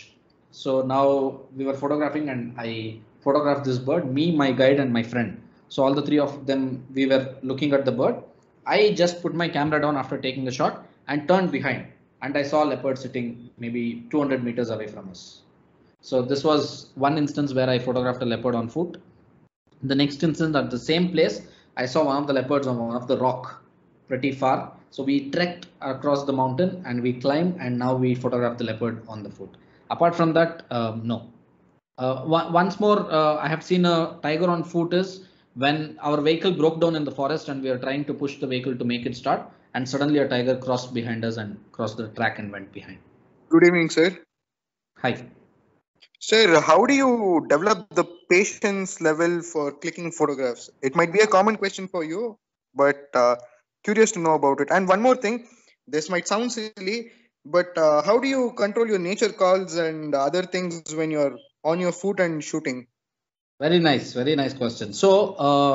So now we were photographing and I photographed this bird, me, my guide and my friend. So all the three of them, we were looking at the bird. I just put my camera down after taking the shot and turned behind and I saw a leopard sitting maybe two hundred meters away from us. So this was one instance where I photographed a leopard on foot. The next instance at the same place, I saw one of the leopards on one of the rock pretty far. So we trekked across the mountain and we climbed and now we photographed the leopard on the foot. Apart from that, um, no. Uh, once more, uh, I have seen a tiger on foot is when our vehicle broke down in the forest and we are trying to push the vehicle to make it start. And suddenly a tiger crossed behind us and crossed the track and went behind. Good evening, sir. Hi. Sir, how do you develop the patience level for clicking photographs? It might be a common question for you, but uh, curious to know about it. And one more thing, this might sound silly, but uh, how do you control your nature calls and other things when you're on your foot and shooting? Very nice, very nice question. So uh,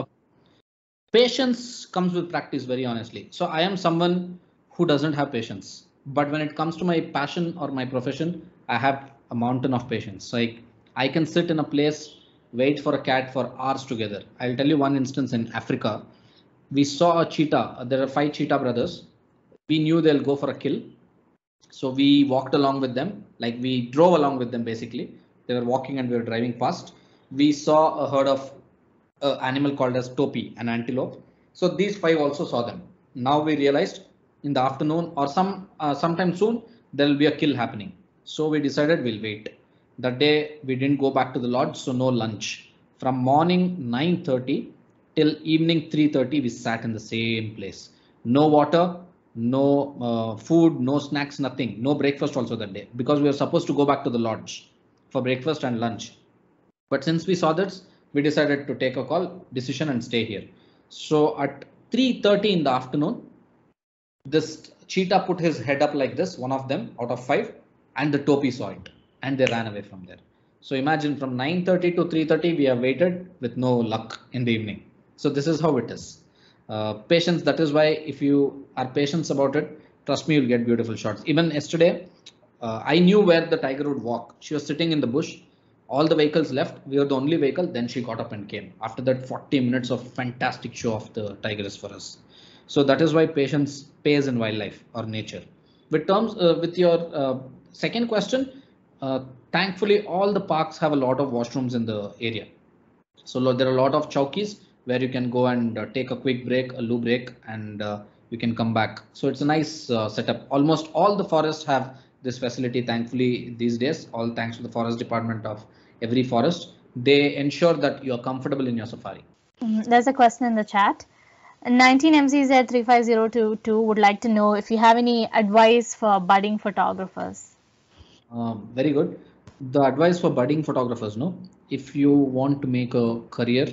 patience comes with practice, very honestly. So I am someone who doesn't have patience, but when it comes to my passion or my profession, I have a mountain of patience. Like I can sit in a place, wait for a cat for hours together. I'll tell you one instance in Africa. We saw a cheetah. There are five cheetah brothers. We knew they'll go for a kill. So we walked along with them, like we drove along with them basically. They were walking and we were driving past. We saw a herd of an animal called as topi, an antelope. So these five also saw them. Now we realized in the afternoon or some uh, sometime soon, there will be a kill happening. So we decided we'll wait. That day we didn't go back to the lodge, so no lunch. From morning nine thirty till evening three thirty, we sat in the same place. No water, no uh, food, no snacks, nothing. No breakfast also that day because we were supposed to go back to the lodge for breakfast and lunch. But since we saw this, we decided to take a call, decision and stay here. So at three thirty in the afternoon, this cheetah put his head up like this, one of them out of five, and the topi saw it and they ran away from there. So imagine from nine thirty to three thirty, we have waited with no luck in the evening. So this is how it is. Uh, patience. That is why if you are patient about it, trust me, you'll get beautiful shots. Even yesterday, uh, I knew where the tiger would walk. She was sitting in the bush. All the vehicles left. We were the only vehicle. Then she got up and came. After that, forty minutes of fantastic show of the tigress for us. So that is why patience pays in wildlife or nature. With terms, uh, with your uh, second question, uh, thankfully all the parks have a lot of washrooms in the area. So there are a lot of chowkis where you can go and uh, take a quick break, a loo break, and uh, you can come back. So it's a nice uh, setup. Almost all the forests have this facility, thankfully, these days, all thanks to the forest department of every forest. They ensure that you're comfortable in your safari. Um, there's a question in the chat. nineteen M Z Z three five zero two two would like to know if you have any advice for budding photographers. Um, very good. The advice for budding photographers, no, if you want to make a career,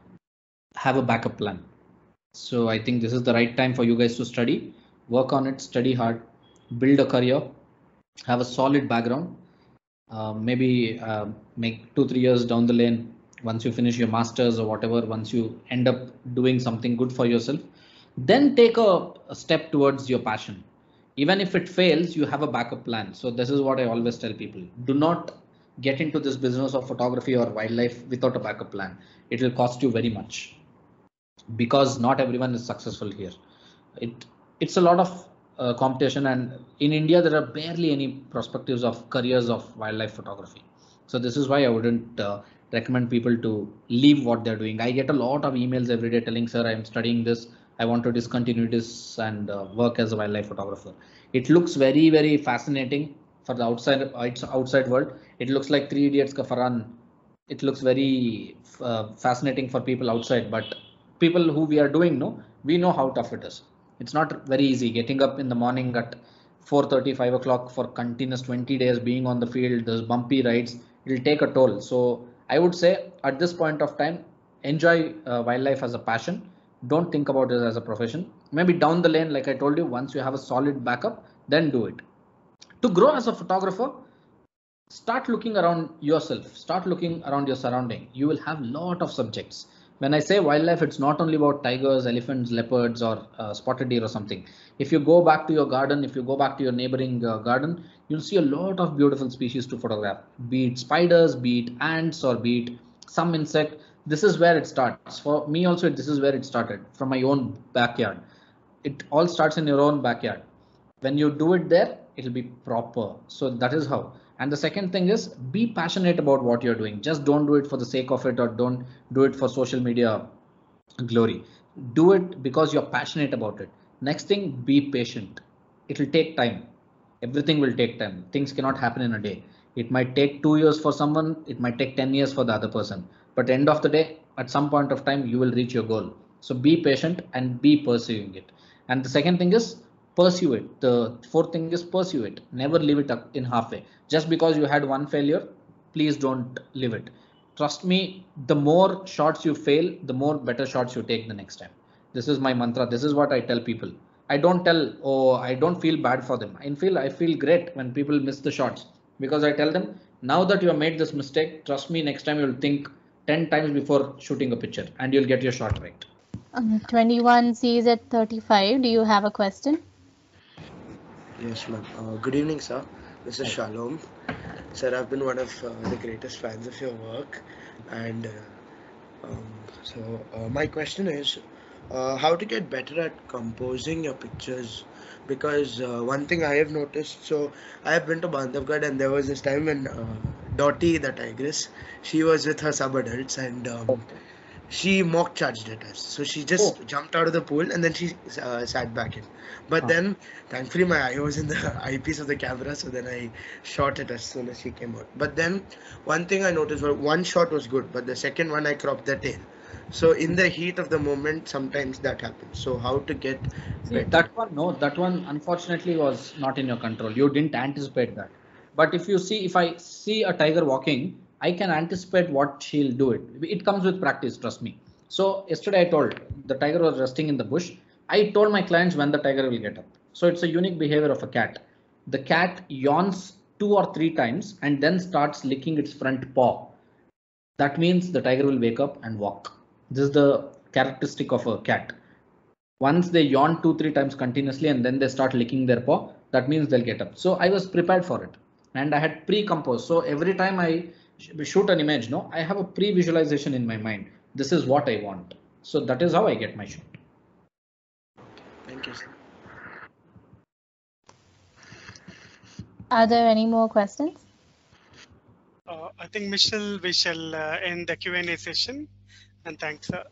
have a backup plan. So I think this is the right time for you guys to study, work on it, study hard, build a career, have a solid background. Uh, maybe uh, make two, three years down the lane, once you finish your masters or whatever, once you end up doing something good for yourself, then take a, a step towards your passion. Even if it fails, you have a backup plan. So this is what I always tell people. Do not get into this business of photography or wildlife without a backup plan. It will cost you very much because not everyone is successful here. It It's a lot of uh, competition, and in India there are barely any perspectives of careers of wildlife photography. So this is why I wouldn't uh, recommend people to leave what they're doing. I get a lot of emails every day telling, sir, I'm studying this, I want to discontinue this and uh, work as a wildlife photographer. It looks very, very fascinating for the outside outside world. It looks like Three Idiots ka Farhan. It looks very uh, fascinating for people outside, but people who we are doing, no, we know how tough it is. It's not very easy getting up in the morning at four thirty, five o'clock for continuous twenty days, being on the field, those bumpy rides, it'll take a toll. So I would say at this point of time, enjoy uh, wildlife as a passion. Don't think about it as a profession. Maybe down the lane, like I told you, once you have a solid backup, then do it. To grow as a photographer, start looking around yourself, start looking around your surrounding. You will have a lot of subjects. When I say wildlife, it's not only about tigers, elephants, leopards, or uh, spotted deer or something. If you go back to your garden, if you go back to your neighboring uh, garden, you'll see a lot of beautiful species to photograph, be it spiders, be it ants, or be it some insect. This is where it starts. For me also, this is where it started, from my own backyard. It all starts in your own backyard. When you do it there, it'll be proper. So that is how. And the second thing is, be passionate about what you're doing. Just don't do it for the sake of it, or don't do it for social media glory. Do it because you're passionate about it. Next thing, be patient. It'll take time. Everything will take time. Things cannot happen in a day. It might take two years for someone, it might take ten years for the other person, but end of the day, at some point of time, you will reach your goal. So be patient and be pursuing it. And the second thing is, pursue it. The fourth thing is, pursue it. Never leave it up in halfway. Just because you had one failure, please don't leave it. Trust me, the more shots you fail, the more better shots you take the next time. This is my mantra. This is what I tell people. I don't tell, oh, I don't feel bad for them. I feel, I feel great when people miss the shots, because I tell them, now that you have made this mistake, trust me, next time you'll think ten times before shooting a picture and you'll get your shot right. Um, twenty-one C is at thirty-five. Do you have a question? Yes, ma'am. Uh, good evening, sir. This is Shalom. Sir, I've been one of uh, the greatest fans of your work. And uh, um, so uh, my question is, uh, how to get better at composing your pictures? Because uh, one thing I have noticed, so I have been to Bandhavgarh, and there was this time when uh, Dottie, the tigress, she was with her sub-adults, and um, she mock charged at us. So she just Oh. jumped out of the pool and then she uh, sat back in. But Huh. then, thankfully, my eye was in the eyepiece of the camera, so then I shot it as soon as she came out. But then, one thing I noticed was one shot was good, but the second one I cropped the tail. So in the heat of the moment, sometimes that happens. So how to get See, better? that one, no, that one unfortunately was not in your control. You didn't anticipate that. But if you see, if I see a tiger walking, I can anticipate what she'll do it. It comes with practice, trust me. So yesterday I told, the tiger was resting in the bush. I told my clients when the tiger will get up. So it's a unique behavior of a cat. The cat yawns two or three times and then starts licking its front paw. That means the tiger will wake up and walk. This is the characteristic of a cat. Once they yawn two, three times continuously and then they start licking their paw, that means they'll get up. So I was prepared for it and I had pre-composed. So every time I shoot an image, no, I have a pre-visualization in my mind. This is what I want. So that is how I get my shot. Thank you, sir. Are there any more questions? Uh, I think, Michelle, we shall uh, end the Q and A session. And thanks, sir.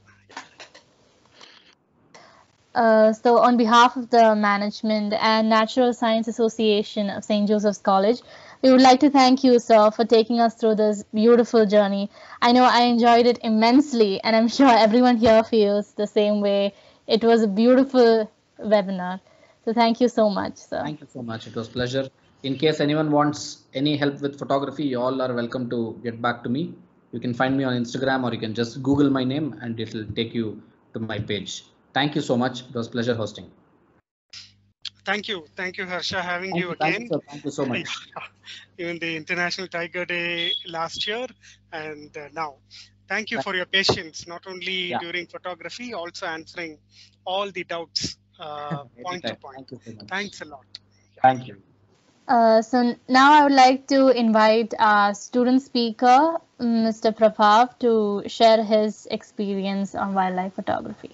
Uh, so on behalf of the management and Natural Science Association of Saint Joseph's College, we would like to thank you, sir, for taking us through this beautiful journey. I know I enjoyed it immensely, and I'm sure everyone here feels the same way. It was a beautiful webinar. So thank you so much, sir. Thank you so much. It was a pleasure. In case anyone wants any help with photography, you all are welcome to get back to me. You can find me on Instagram, or you can just Google my name and it will take you to my page. Thank you so much. It was a pleasure hosting. Thank you. Thank you, Harsha, having Thank you you, thank you, again. sir. Thank you so much. Even the International Tiger Day last year and uh, now. Thank you for your patience, not only Yeah. during photography, also answering all the doubts uh, point to Anytime. point. Thank you so much. Thanks a lot. Thank you. Uh, so now I would like to invite our student speaker, Mister Prabhav, to share his experience on wildlife photography.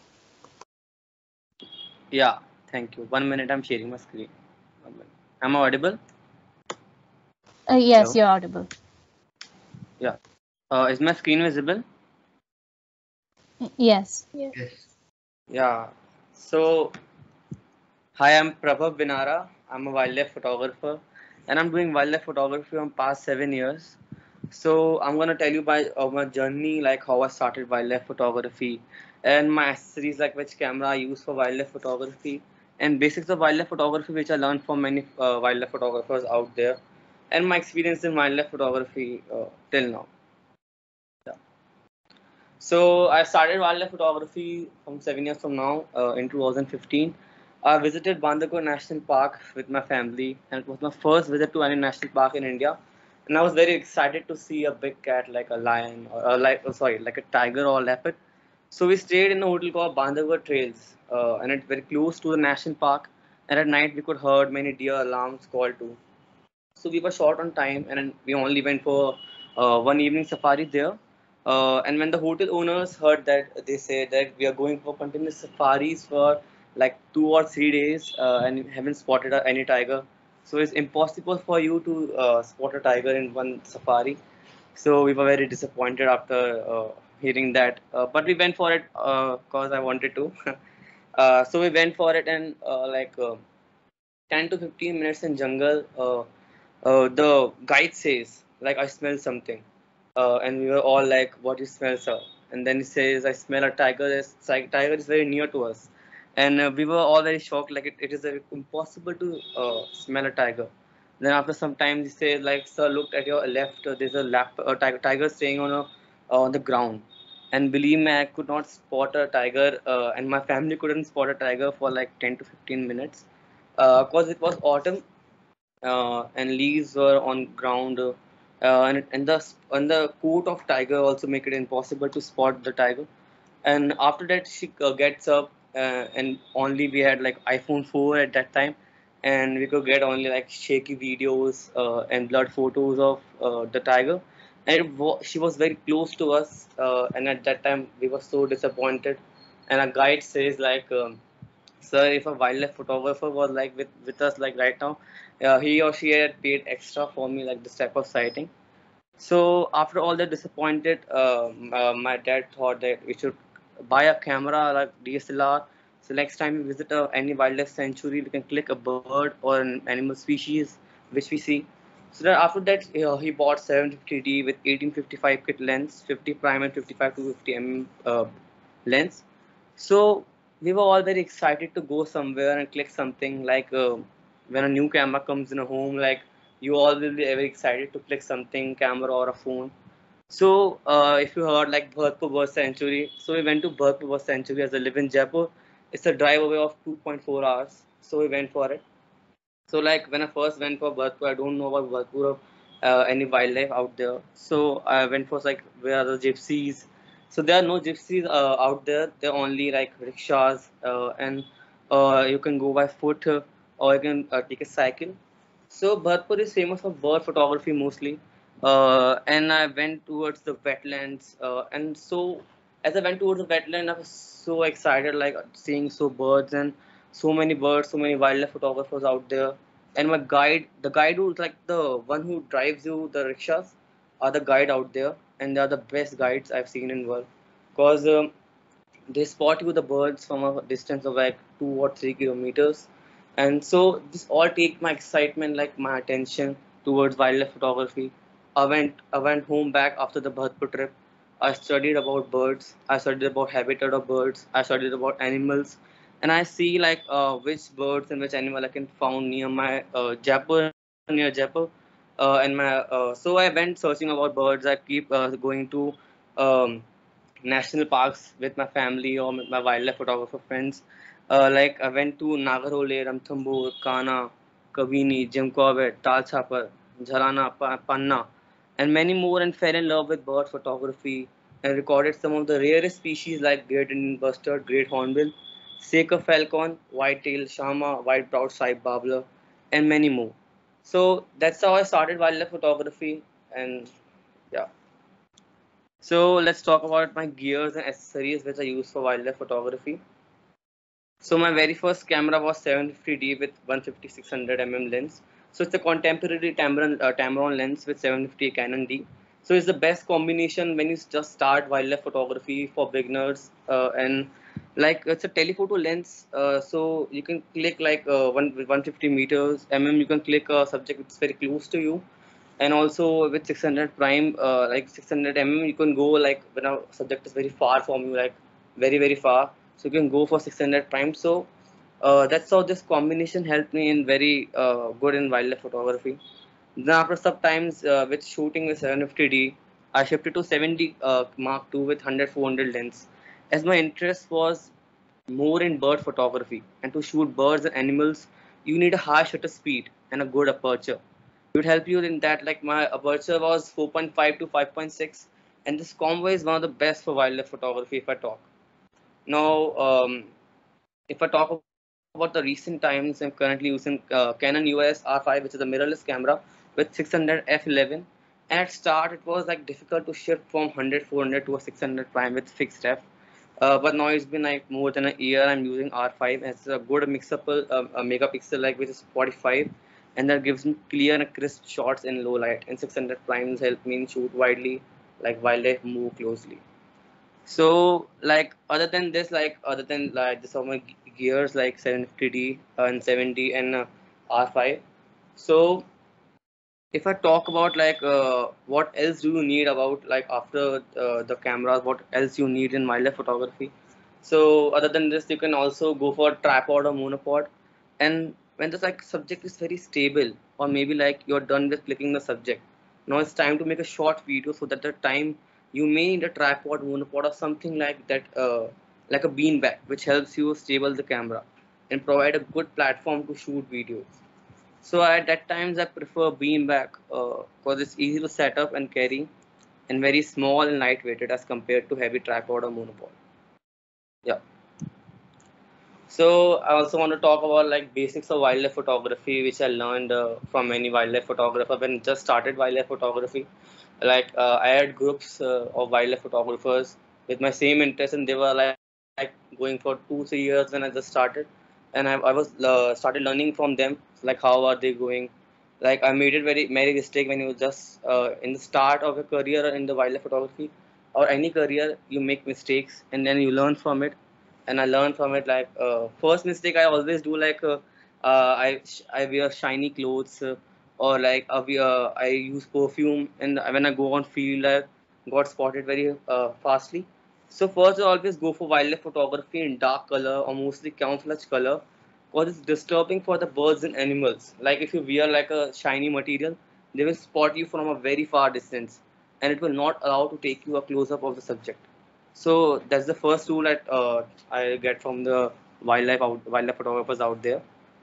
Yeah, thank you. One minute, I'm sharing my screen. One minute. Am I audible? Uh, yes, Hello? you're audible. Yeah. Uh, is my screen visible? Yes. Yeah. So, hi, I'm Prabhav Binara. I'm a wildlife photographer, and I'm doing wildlife photography for past seven years. So I'm gonna tell you my uh, my journey, like how I started wildlife photography, and my accessories, like which camera I use for wildlife photography, and basics of wildlife photography, which I learned from many uh, wildlife photographers out there, and my experience in wildlife photography uh, till now. Yeah. So I started wildlife photography from seven years from now uh, in two thousand fifteen. I visited Bandhavgarh National Park with my family, and it was my first visit to any national park in India. And I was very excited to see a big cat like a lion or, or like oh, sorry, like a tiger or a leopard. So we stayed in a hotel called Bandhavgarh Trails, uh, and it's very close to the national park. And at night we could heard many deer alarms call too. So we were short on time, and then we only went for uh, one evening safari there. Uh, and when the hotel owners heard that, they said that we are going for continuous safaris for like two or three days, uh, and haven't spotted a- any tiger. So it's impossible for you to uh, spot a tiger in one safari. So we were very disappointed after uh, hearing that. Uh, but we went for it because I wanted to. uh, so we went for it, and uh, like uh, ten to fifteen minutes in jungle. Uh, uh, the guide says, like, I smell something. Uh, and we were all like, what you smell, sir? And then he says, I smell a tiger. This ti- tiger is very near to us. And uh, we were all very shocked, like, it, it is uh, impossible to uh, smell a tiger. Then after some time, he says, like, sir, look at your left. Uh, there's a, lap, a tiger, tiger staying on, a, uh, on the ground. And believe me, I could not spot a tiger, uh, and my family couldn't spot a tiger for like ten to fifteen minutes. Because it was autumn, uh, and leaves were on ground, uh, and and the and the coat of tiger also make it impossible to spot the tiger. And after that, she uh, gets up, uh, and only we had like iPhone four at that time, and we could get only like shaky videos uh, and blood photos of uh, the tiger. And it wa- she was very close to us, uh, and at that time we were so disappointed. And a guide says like. Um, Sir, if a wildlife photographer was like with, with us like right now, uh, he or she had paid extra for me like this type of sighting. So after all that disappointed, uh, m- uh, my dad thought that we should buy a camera like D S L R. So next time we visit a, any wildlife sanctuary, we can click a bird or an animal species which we see. So that after that, uh, he bought seven fifty D with eighteen fifty-five kit lens, fifty prime and fifty-five to fifty millimeter uh, lens. So we were all very excited to go somewhere and click something like uh, when a new camera comes in a home, like you all will be very excited to click something, camera or a phone. So uh, if you heard like Bharatpur Bird Sanctuary, so we went to Bharatpur Bird Sanctuary as I live in Jaipur. It's a drive away of two point four hours. So we went for it. So like when I first went for Bharatpur, I don't know about Bharatpur, uh, any wildlife out there. So I went for like where are the gypsies. So there are no gypsies uh, out there. They're only like rickshaws, uh, and uh, you can go by foot, uh, or you can uh, take a cycle. So Bharatpur is famous for bird photography mostly, uh, and I went towards the wetlands, uh, and so as I went towards the wetland, I was so excited, like seeing so birds and so many birds, so many wildlife photographers out there. And my guide, the guide who's like the one who drives you the rickshaws, are the guide out there, and they are the best guides I've seen in world, cause um, they spot you the birds from a distance of like two or three kilometers. And so this all take my excitement, like my attention towards wildlife photography. I went i went home back after the Bharatpur trip. I studied about birds, I studied about habitat of birds, I studied about animals, and I see like uh, which birds and which animal I can found near my uh, Jaipur, near Jaipur, uh, and my uh, so I went searching about birds. I keep uh, going to um, national parks with my family or with my wildlife photographer friends. Uh, like I went to Nagarhole, Ramthambore, Kana, Kabini, Jim Corbett, Tal Chapar, Jhalana, Pa- Panna, and many more, and fell in love with bird photography and recorded some of the rarest species like great Indian bustard, great hornbill, Saker falcon, white-tailed shama, white-browed stripe babbler, and many more. So that's how I started wildlife photography, and yeah. So let's talk about my gears and accessories which I use for wildlife photography. So my very first camera was seven fifty D with one fifty six hundred millimeter lens. So it's a contemporary Tamron, uh, Tamron lens with seven fifty Canon D. So it's the best combination when you just start wildlife photography for beginners, uh, and like it's a telephoto lens. Uh, so you can click like uh, one with one hundred fifty meters mm. You can click a subject that's very close to you, and also with six hundred prime, uh, like six hundred millimeter, you can go like when a subject is very far from you, like very very far, so you can go for six hundred prime. So uh, that's how this combination helped me in very uh, good in wildlife photography. Then after some times uh, with shooting with seven fifty D, I shifted to seventy uh, Mark two with one hundred four hundred lens, as my interest was more in bird photography, and to shoot birds and animals you need a high shutter speed and a good aperture. It would help you in that, like my aperture was four point five to five point six, and this combo is one of the best for wildlife photography if I talk. Now, um, if I talk about the recent times, I'm currently using uh, Canon E O S R five, which is a mirrorless camera with six hundred f eleven. And at start, it was like difficult to shift from one hundred, four hundred to a six hundred prime with fixed f. Uh, but now it's been like more than a year. I'm using R five. It's a good mixable uh, a megapixel, like which is forty-five, and that gives me clear and crisp shots in low light. And six hundred primes help me shoot widely, like wildlife move closely. So like other than this, like other than like the some gears like seven fifty D and seventy and uh, R five. So if I talk about like uh, what else do you need about like after uh, the cameras, what else you need in wildlife photography? So other than this, you can also go for tripod or monopod. And when the like subject is very stable, or maybe like you're done with clicking the subject, now it's time to make a short video. So that the time you may need a tripod, monopod, or something like that, uh, like a beanbag, which helps you stable the camera and provide a good platform to shoot videos. So at that times I prefer beanbag because uh, it's easy to set up and carry and very small and lightweighted as compared to heavy tripod or monopod. Yeah. So I also want to talk about like basics of wildlife photography, which I learned uh, from many wildlife photographers when I just started wildlife photography. Like uh, I had groups uh, of wildlife photographers with my same interest, and they were like, like going for two, three years when I just started, and I, I was uh, started learning from them, like how are they going. Like I made it very very mistake when you was just uh, in the start of a career in the wildlife photography or any career, you make mistakes and then you learn from it. And I learned from it. Like uh, first mistake I always do, like uh, uh, I I wear shiny clothes, uh, or like uh, we, uh, I use perfume, and when I go on field I got spotted very uh, fastly. So first I always go for wildlife photography in dark color or mostly camouflage color, because it's disturbing for the birds and animals. Like if you wear like a shiny material, they will spot you from a very far distance, and it will not allow to take you a close up of the subject. So that's the first tool that uh, I get from the wildlife out, wildlife photographers out there.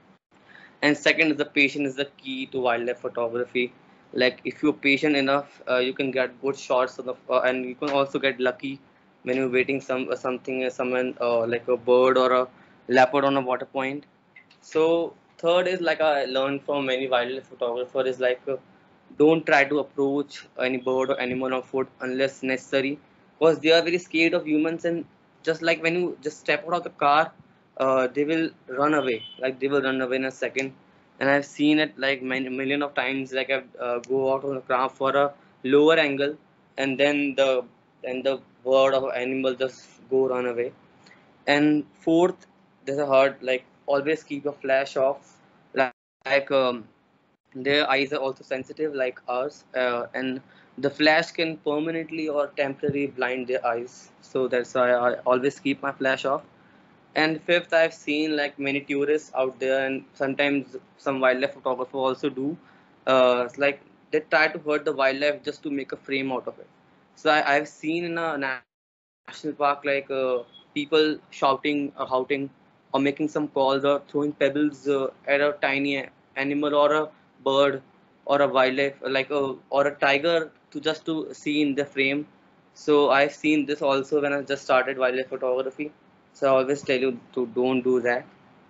And second is the patience is the key to wildlife photography. Like if you're patient enough, uh, you can get good shots of the, uh, and you can also get lucky when you're waiting some uh, something uh, someone uh, like a bird or a leopard on a water point. So third is like I learned from many wildlife photographers is like uh, don't try to approach any bird or animal on foot unless necessary, because they are very scared of humans. And just like when you just step out of the car, uh, they will run away. Like they will run away in a second. And I've seen it like many million of times. Like I uh, go out on the ground for a lower angle, and then the and the bird or animal just go run away. And fourth, there's a hard like always keep your flash off. Like, like um, their eyes are also sensitive like ours, uh, and the flash can permanently or temporarily blind their eyes. So that's why I always keep my flash off. And fifth, I've seen like many tourists out there, and sometimes some wildlife photographers also do. Uh, it's like they try to hurt the wildlife just to make a frame out of it. So I, I've seen in a national park like uh, people shouting or houting or making some calls or throwing pebbles uh, at a tiny animal or a bird or a wildlife like a or a tiger to just to see in the frame. So I've seen this also when I just started wildlife photography. So I always tell you to don't do that.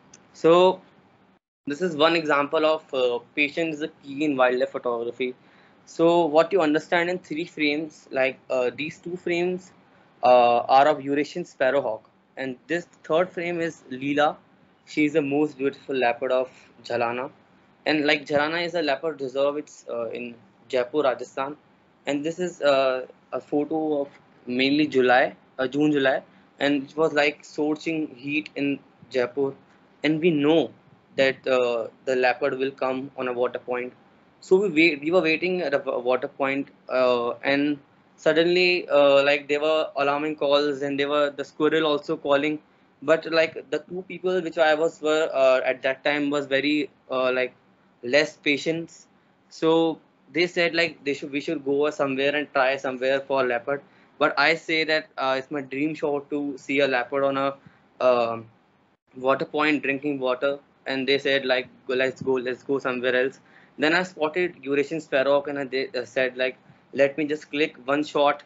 So this is one example of uh, patience is a key in wildlife photography. So what you understand in three frames, like uh, these two frames uh, are of Eurasian sparrowhawk, and this third frame is Leela. She is the most beautiful leopard of Jhalana, and like Jhalana is a leopard reserve. It's uh, in Jaipur, Rajasthan, and this is uh, a photo of mainly July, uh, June, July, and it was like scorching heat in Jaipur, and we know that uh, the leopard will come on a water point. So we wait, we were waiting at a wa- water point, uh, and suddenly, uh, like there were alarming calls, and there were the squirrel also calling. But like the two people which I was were uh, at that time was very uh, like less patience. So they said like they should we should go somewhere and try somewhere for leopard. But I say that uh, it's my dream shot to see a leopard on a um water point drinking water. And they said like go, let's go let's go somewhere else. Then I spotted Eurasian sparrow, and they uh, said like let me just click one shot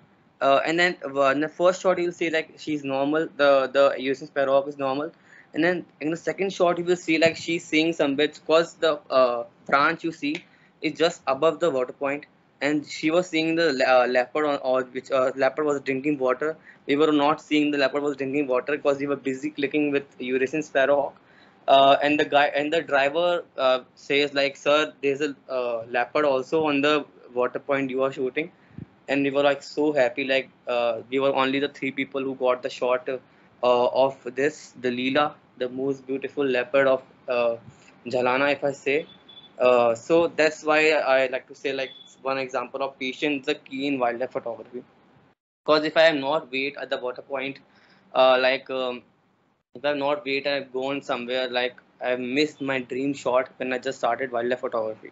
Uh, and then uh, in the first shot you'll see like she's normal, the the Eurasian sparrowhawk is normal, and then in the second shot you will see like she's seeing some bits because the uh, branch you see is just above the water point, and she was seeing the uh, leopard on, or which uh, leopard was drinking water. We were not seeing the leopard was drinking water because we were busy clicking with Eurasian sparrowhawk. Uh, and the guy and the driver uh, says like, sir, there's a uh, leopard also on the water point you are shooting. And we were like so happy, like uh, we were only the three people who got the shot uh, of this, the Leela, the most beautiful leopard of uh, Jalana, if I say. Uh, so that's why I like to say like one example of patience is the key in wildlife photography. Because if I have not wait at the water point, uh, like um, if I have not wait and I've gone somewhere, like I've missed my dream shot when I just started wildlife photography.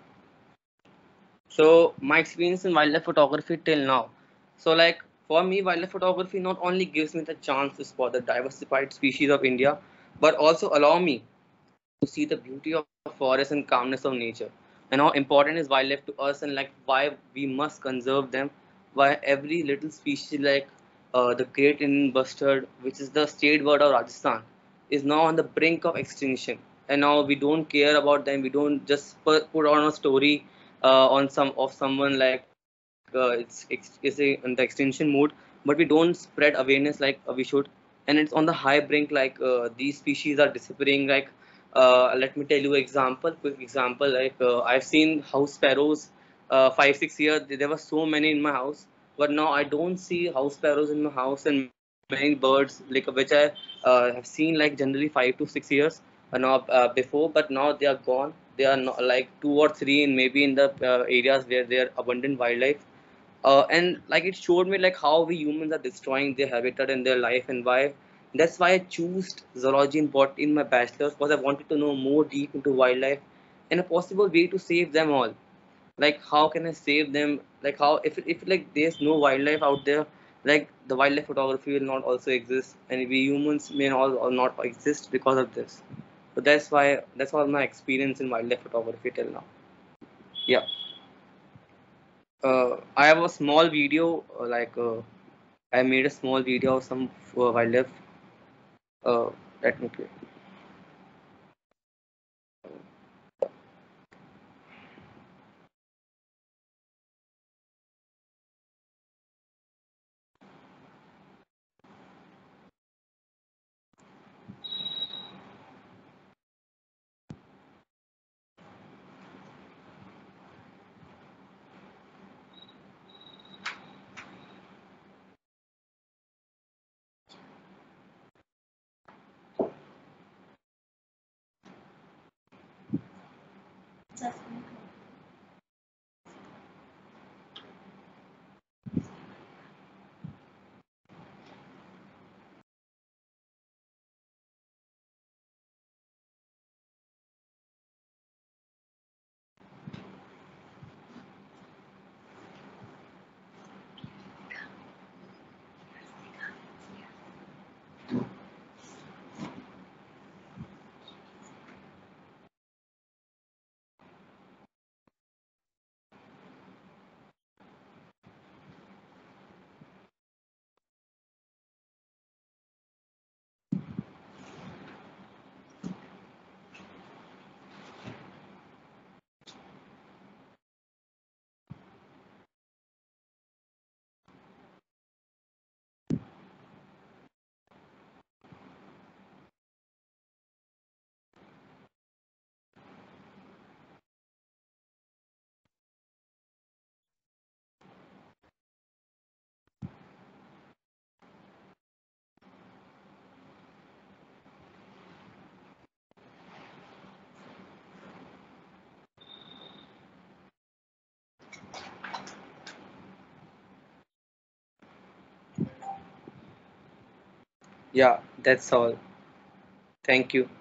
So my experience in wildlife photography till now. So like for me, wildlife photography not only gives me the chance to spot the diversified species of India, but also allow me to see the beauty of forest and calmness of nature, and how important is wildlife to us, and like why we must conserve them, why every little species like uh, the great Indian bustard, which is the state bird of Rajasthan, is now on the brink of extinction, and now we don't care about them. We don't just put, put on a story uh, on some of someone like uh, it's, it's, it's a, in the extinction mode, but we don't spread awareness like uh, we should, and it's on the high brink, like uh, these species are disappearing. Like uh, let me tell you example quick example, like uh, I've seen house sparrows uh, five six years, there were so many in my house, but now I don't see house sparrows in my house, and many birds like which I uh, have seen like generally five to six years uh, now uh, before, but now they are gone. They are not like two or three in maybe in the uh, areas where there are abundant wildlife, uh, and like it showed me like how we humans are destroying their habitat and their life, and why. That's why I chose zoology in bot in my bachelor's, because I wanted to know more deep into wildlife and a possible way to save them all. Like how can I save them, like how if if like there's no wildlife out there, like the wildlife photography will not also exist, and we humans may not or not exist because of this. So that's why that's all my experience in wildlife photography till now. Yeah. uh, I have a small video, uh, like uh, I made a small video of some uh, wildlife. Uh, let me play. Yeah, that's all. Thank you.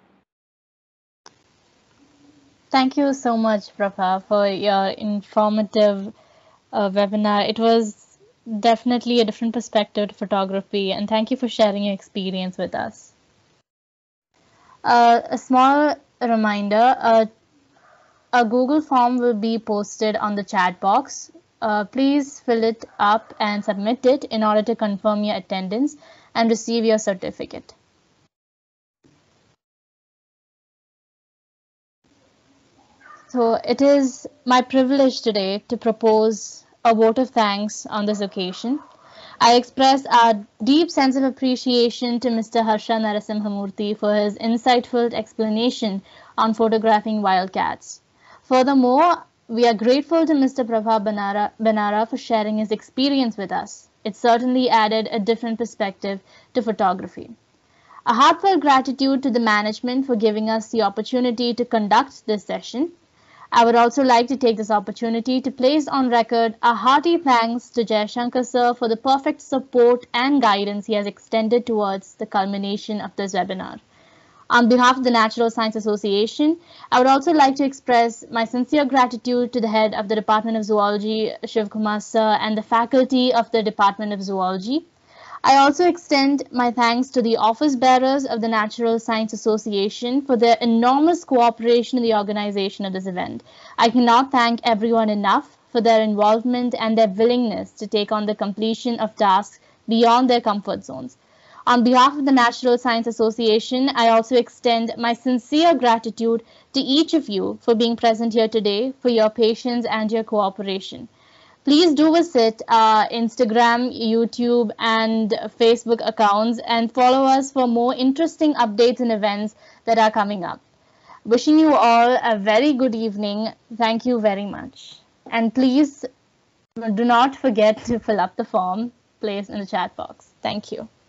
Thank you so much, Prabha, for your informative uh, webinar. It was definitely a different perspective to photography, and thank you for sharing your experience with us. Uh, a small reminder, uh, a Google form will be posted on the chat box. Uh, please fill it up and submit it in order to confirm your attendance and receive your certificate. So it is my privilege today to propose a vote of thanks on this occasion. I express our deep sense of appreciation to Mister Harsha Narasimhamurthy for his insightful explanation on photographing wildcats. Furthermore, we are grateful to Mister Prabha Benara, Benara for sharing his experience with us. It certainly added a different perspective to photography. A heartfelt gratitude to the management for giving us the opportunity to conduct this session. I would also like to take this opportunity to place on record a hearty thanks to Jayashankar sir for the perfect support and guidance he has extended towards the culmination of this webinar. On behalf of the Natural Science Association, I would also like to express my sincere gratitude to the head of the Department of Zoology, Shiv Kumar sir, and the faculty of the Department of Zoology. I also extend my thanks to the office bearers of the Natural Science Association for their enormous cooperation in the organization of this event. I cannot thank everyone enough for their involvement and their willingness to take on the completion of tasks beyond their comfort zones. On behalf of the Natural Science Association, I also extend my sincere gratitude to each of you for being present here today, for your patience and your cooperation. Please do visit our Instagram, YouTube, and Facebook accounts and follow us for more interesting updates and events that are coming up. Wishing you all a very good evening. Thank you very much. And please do not forget to fill up the form placed in the chat box. Thank you.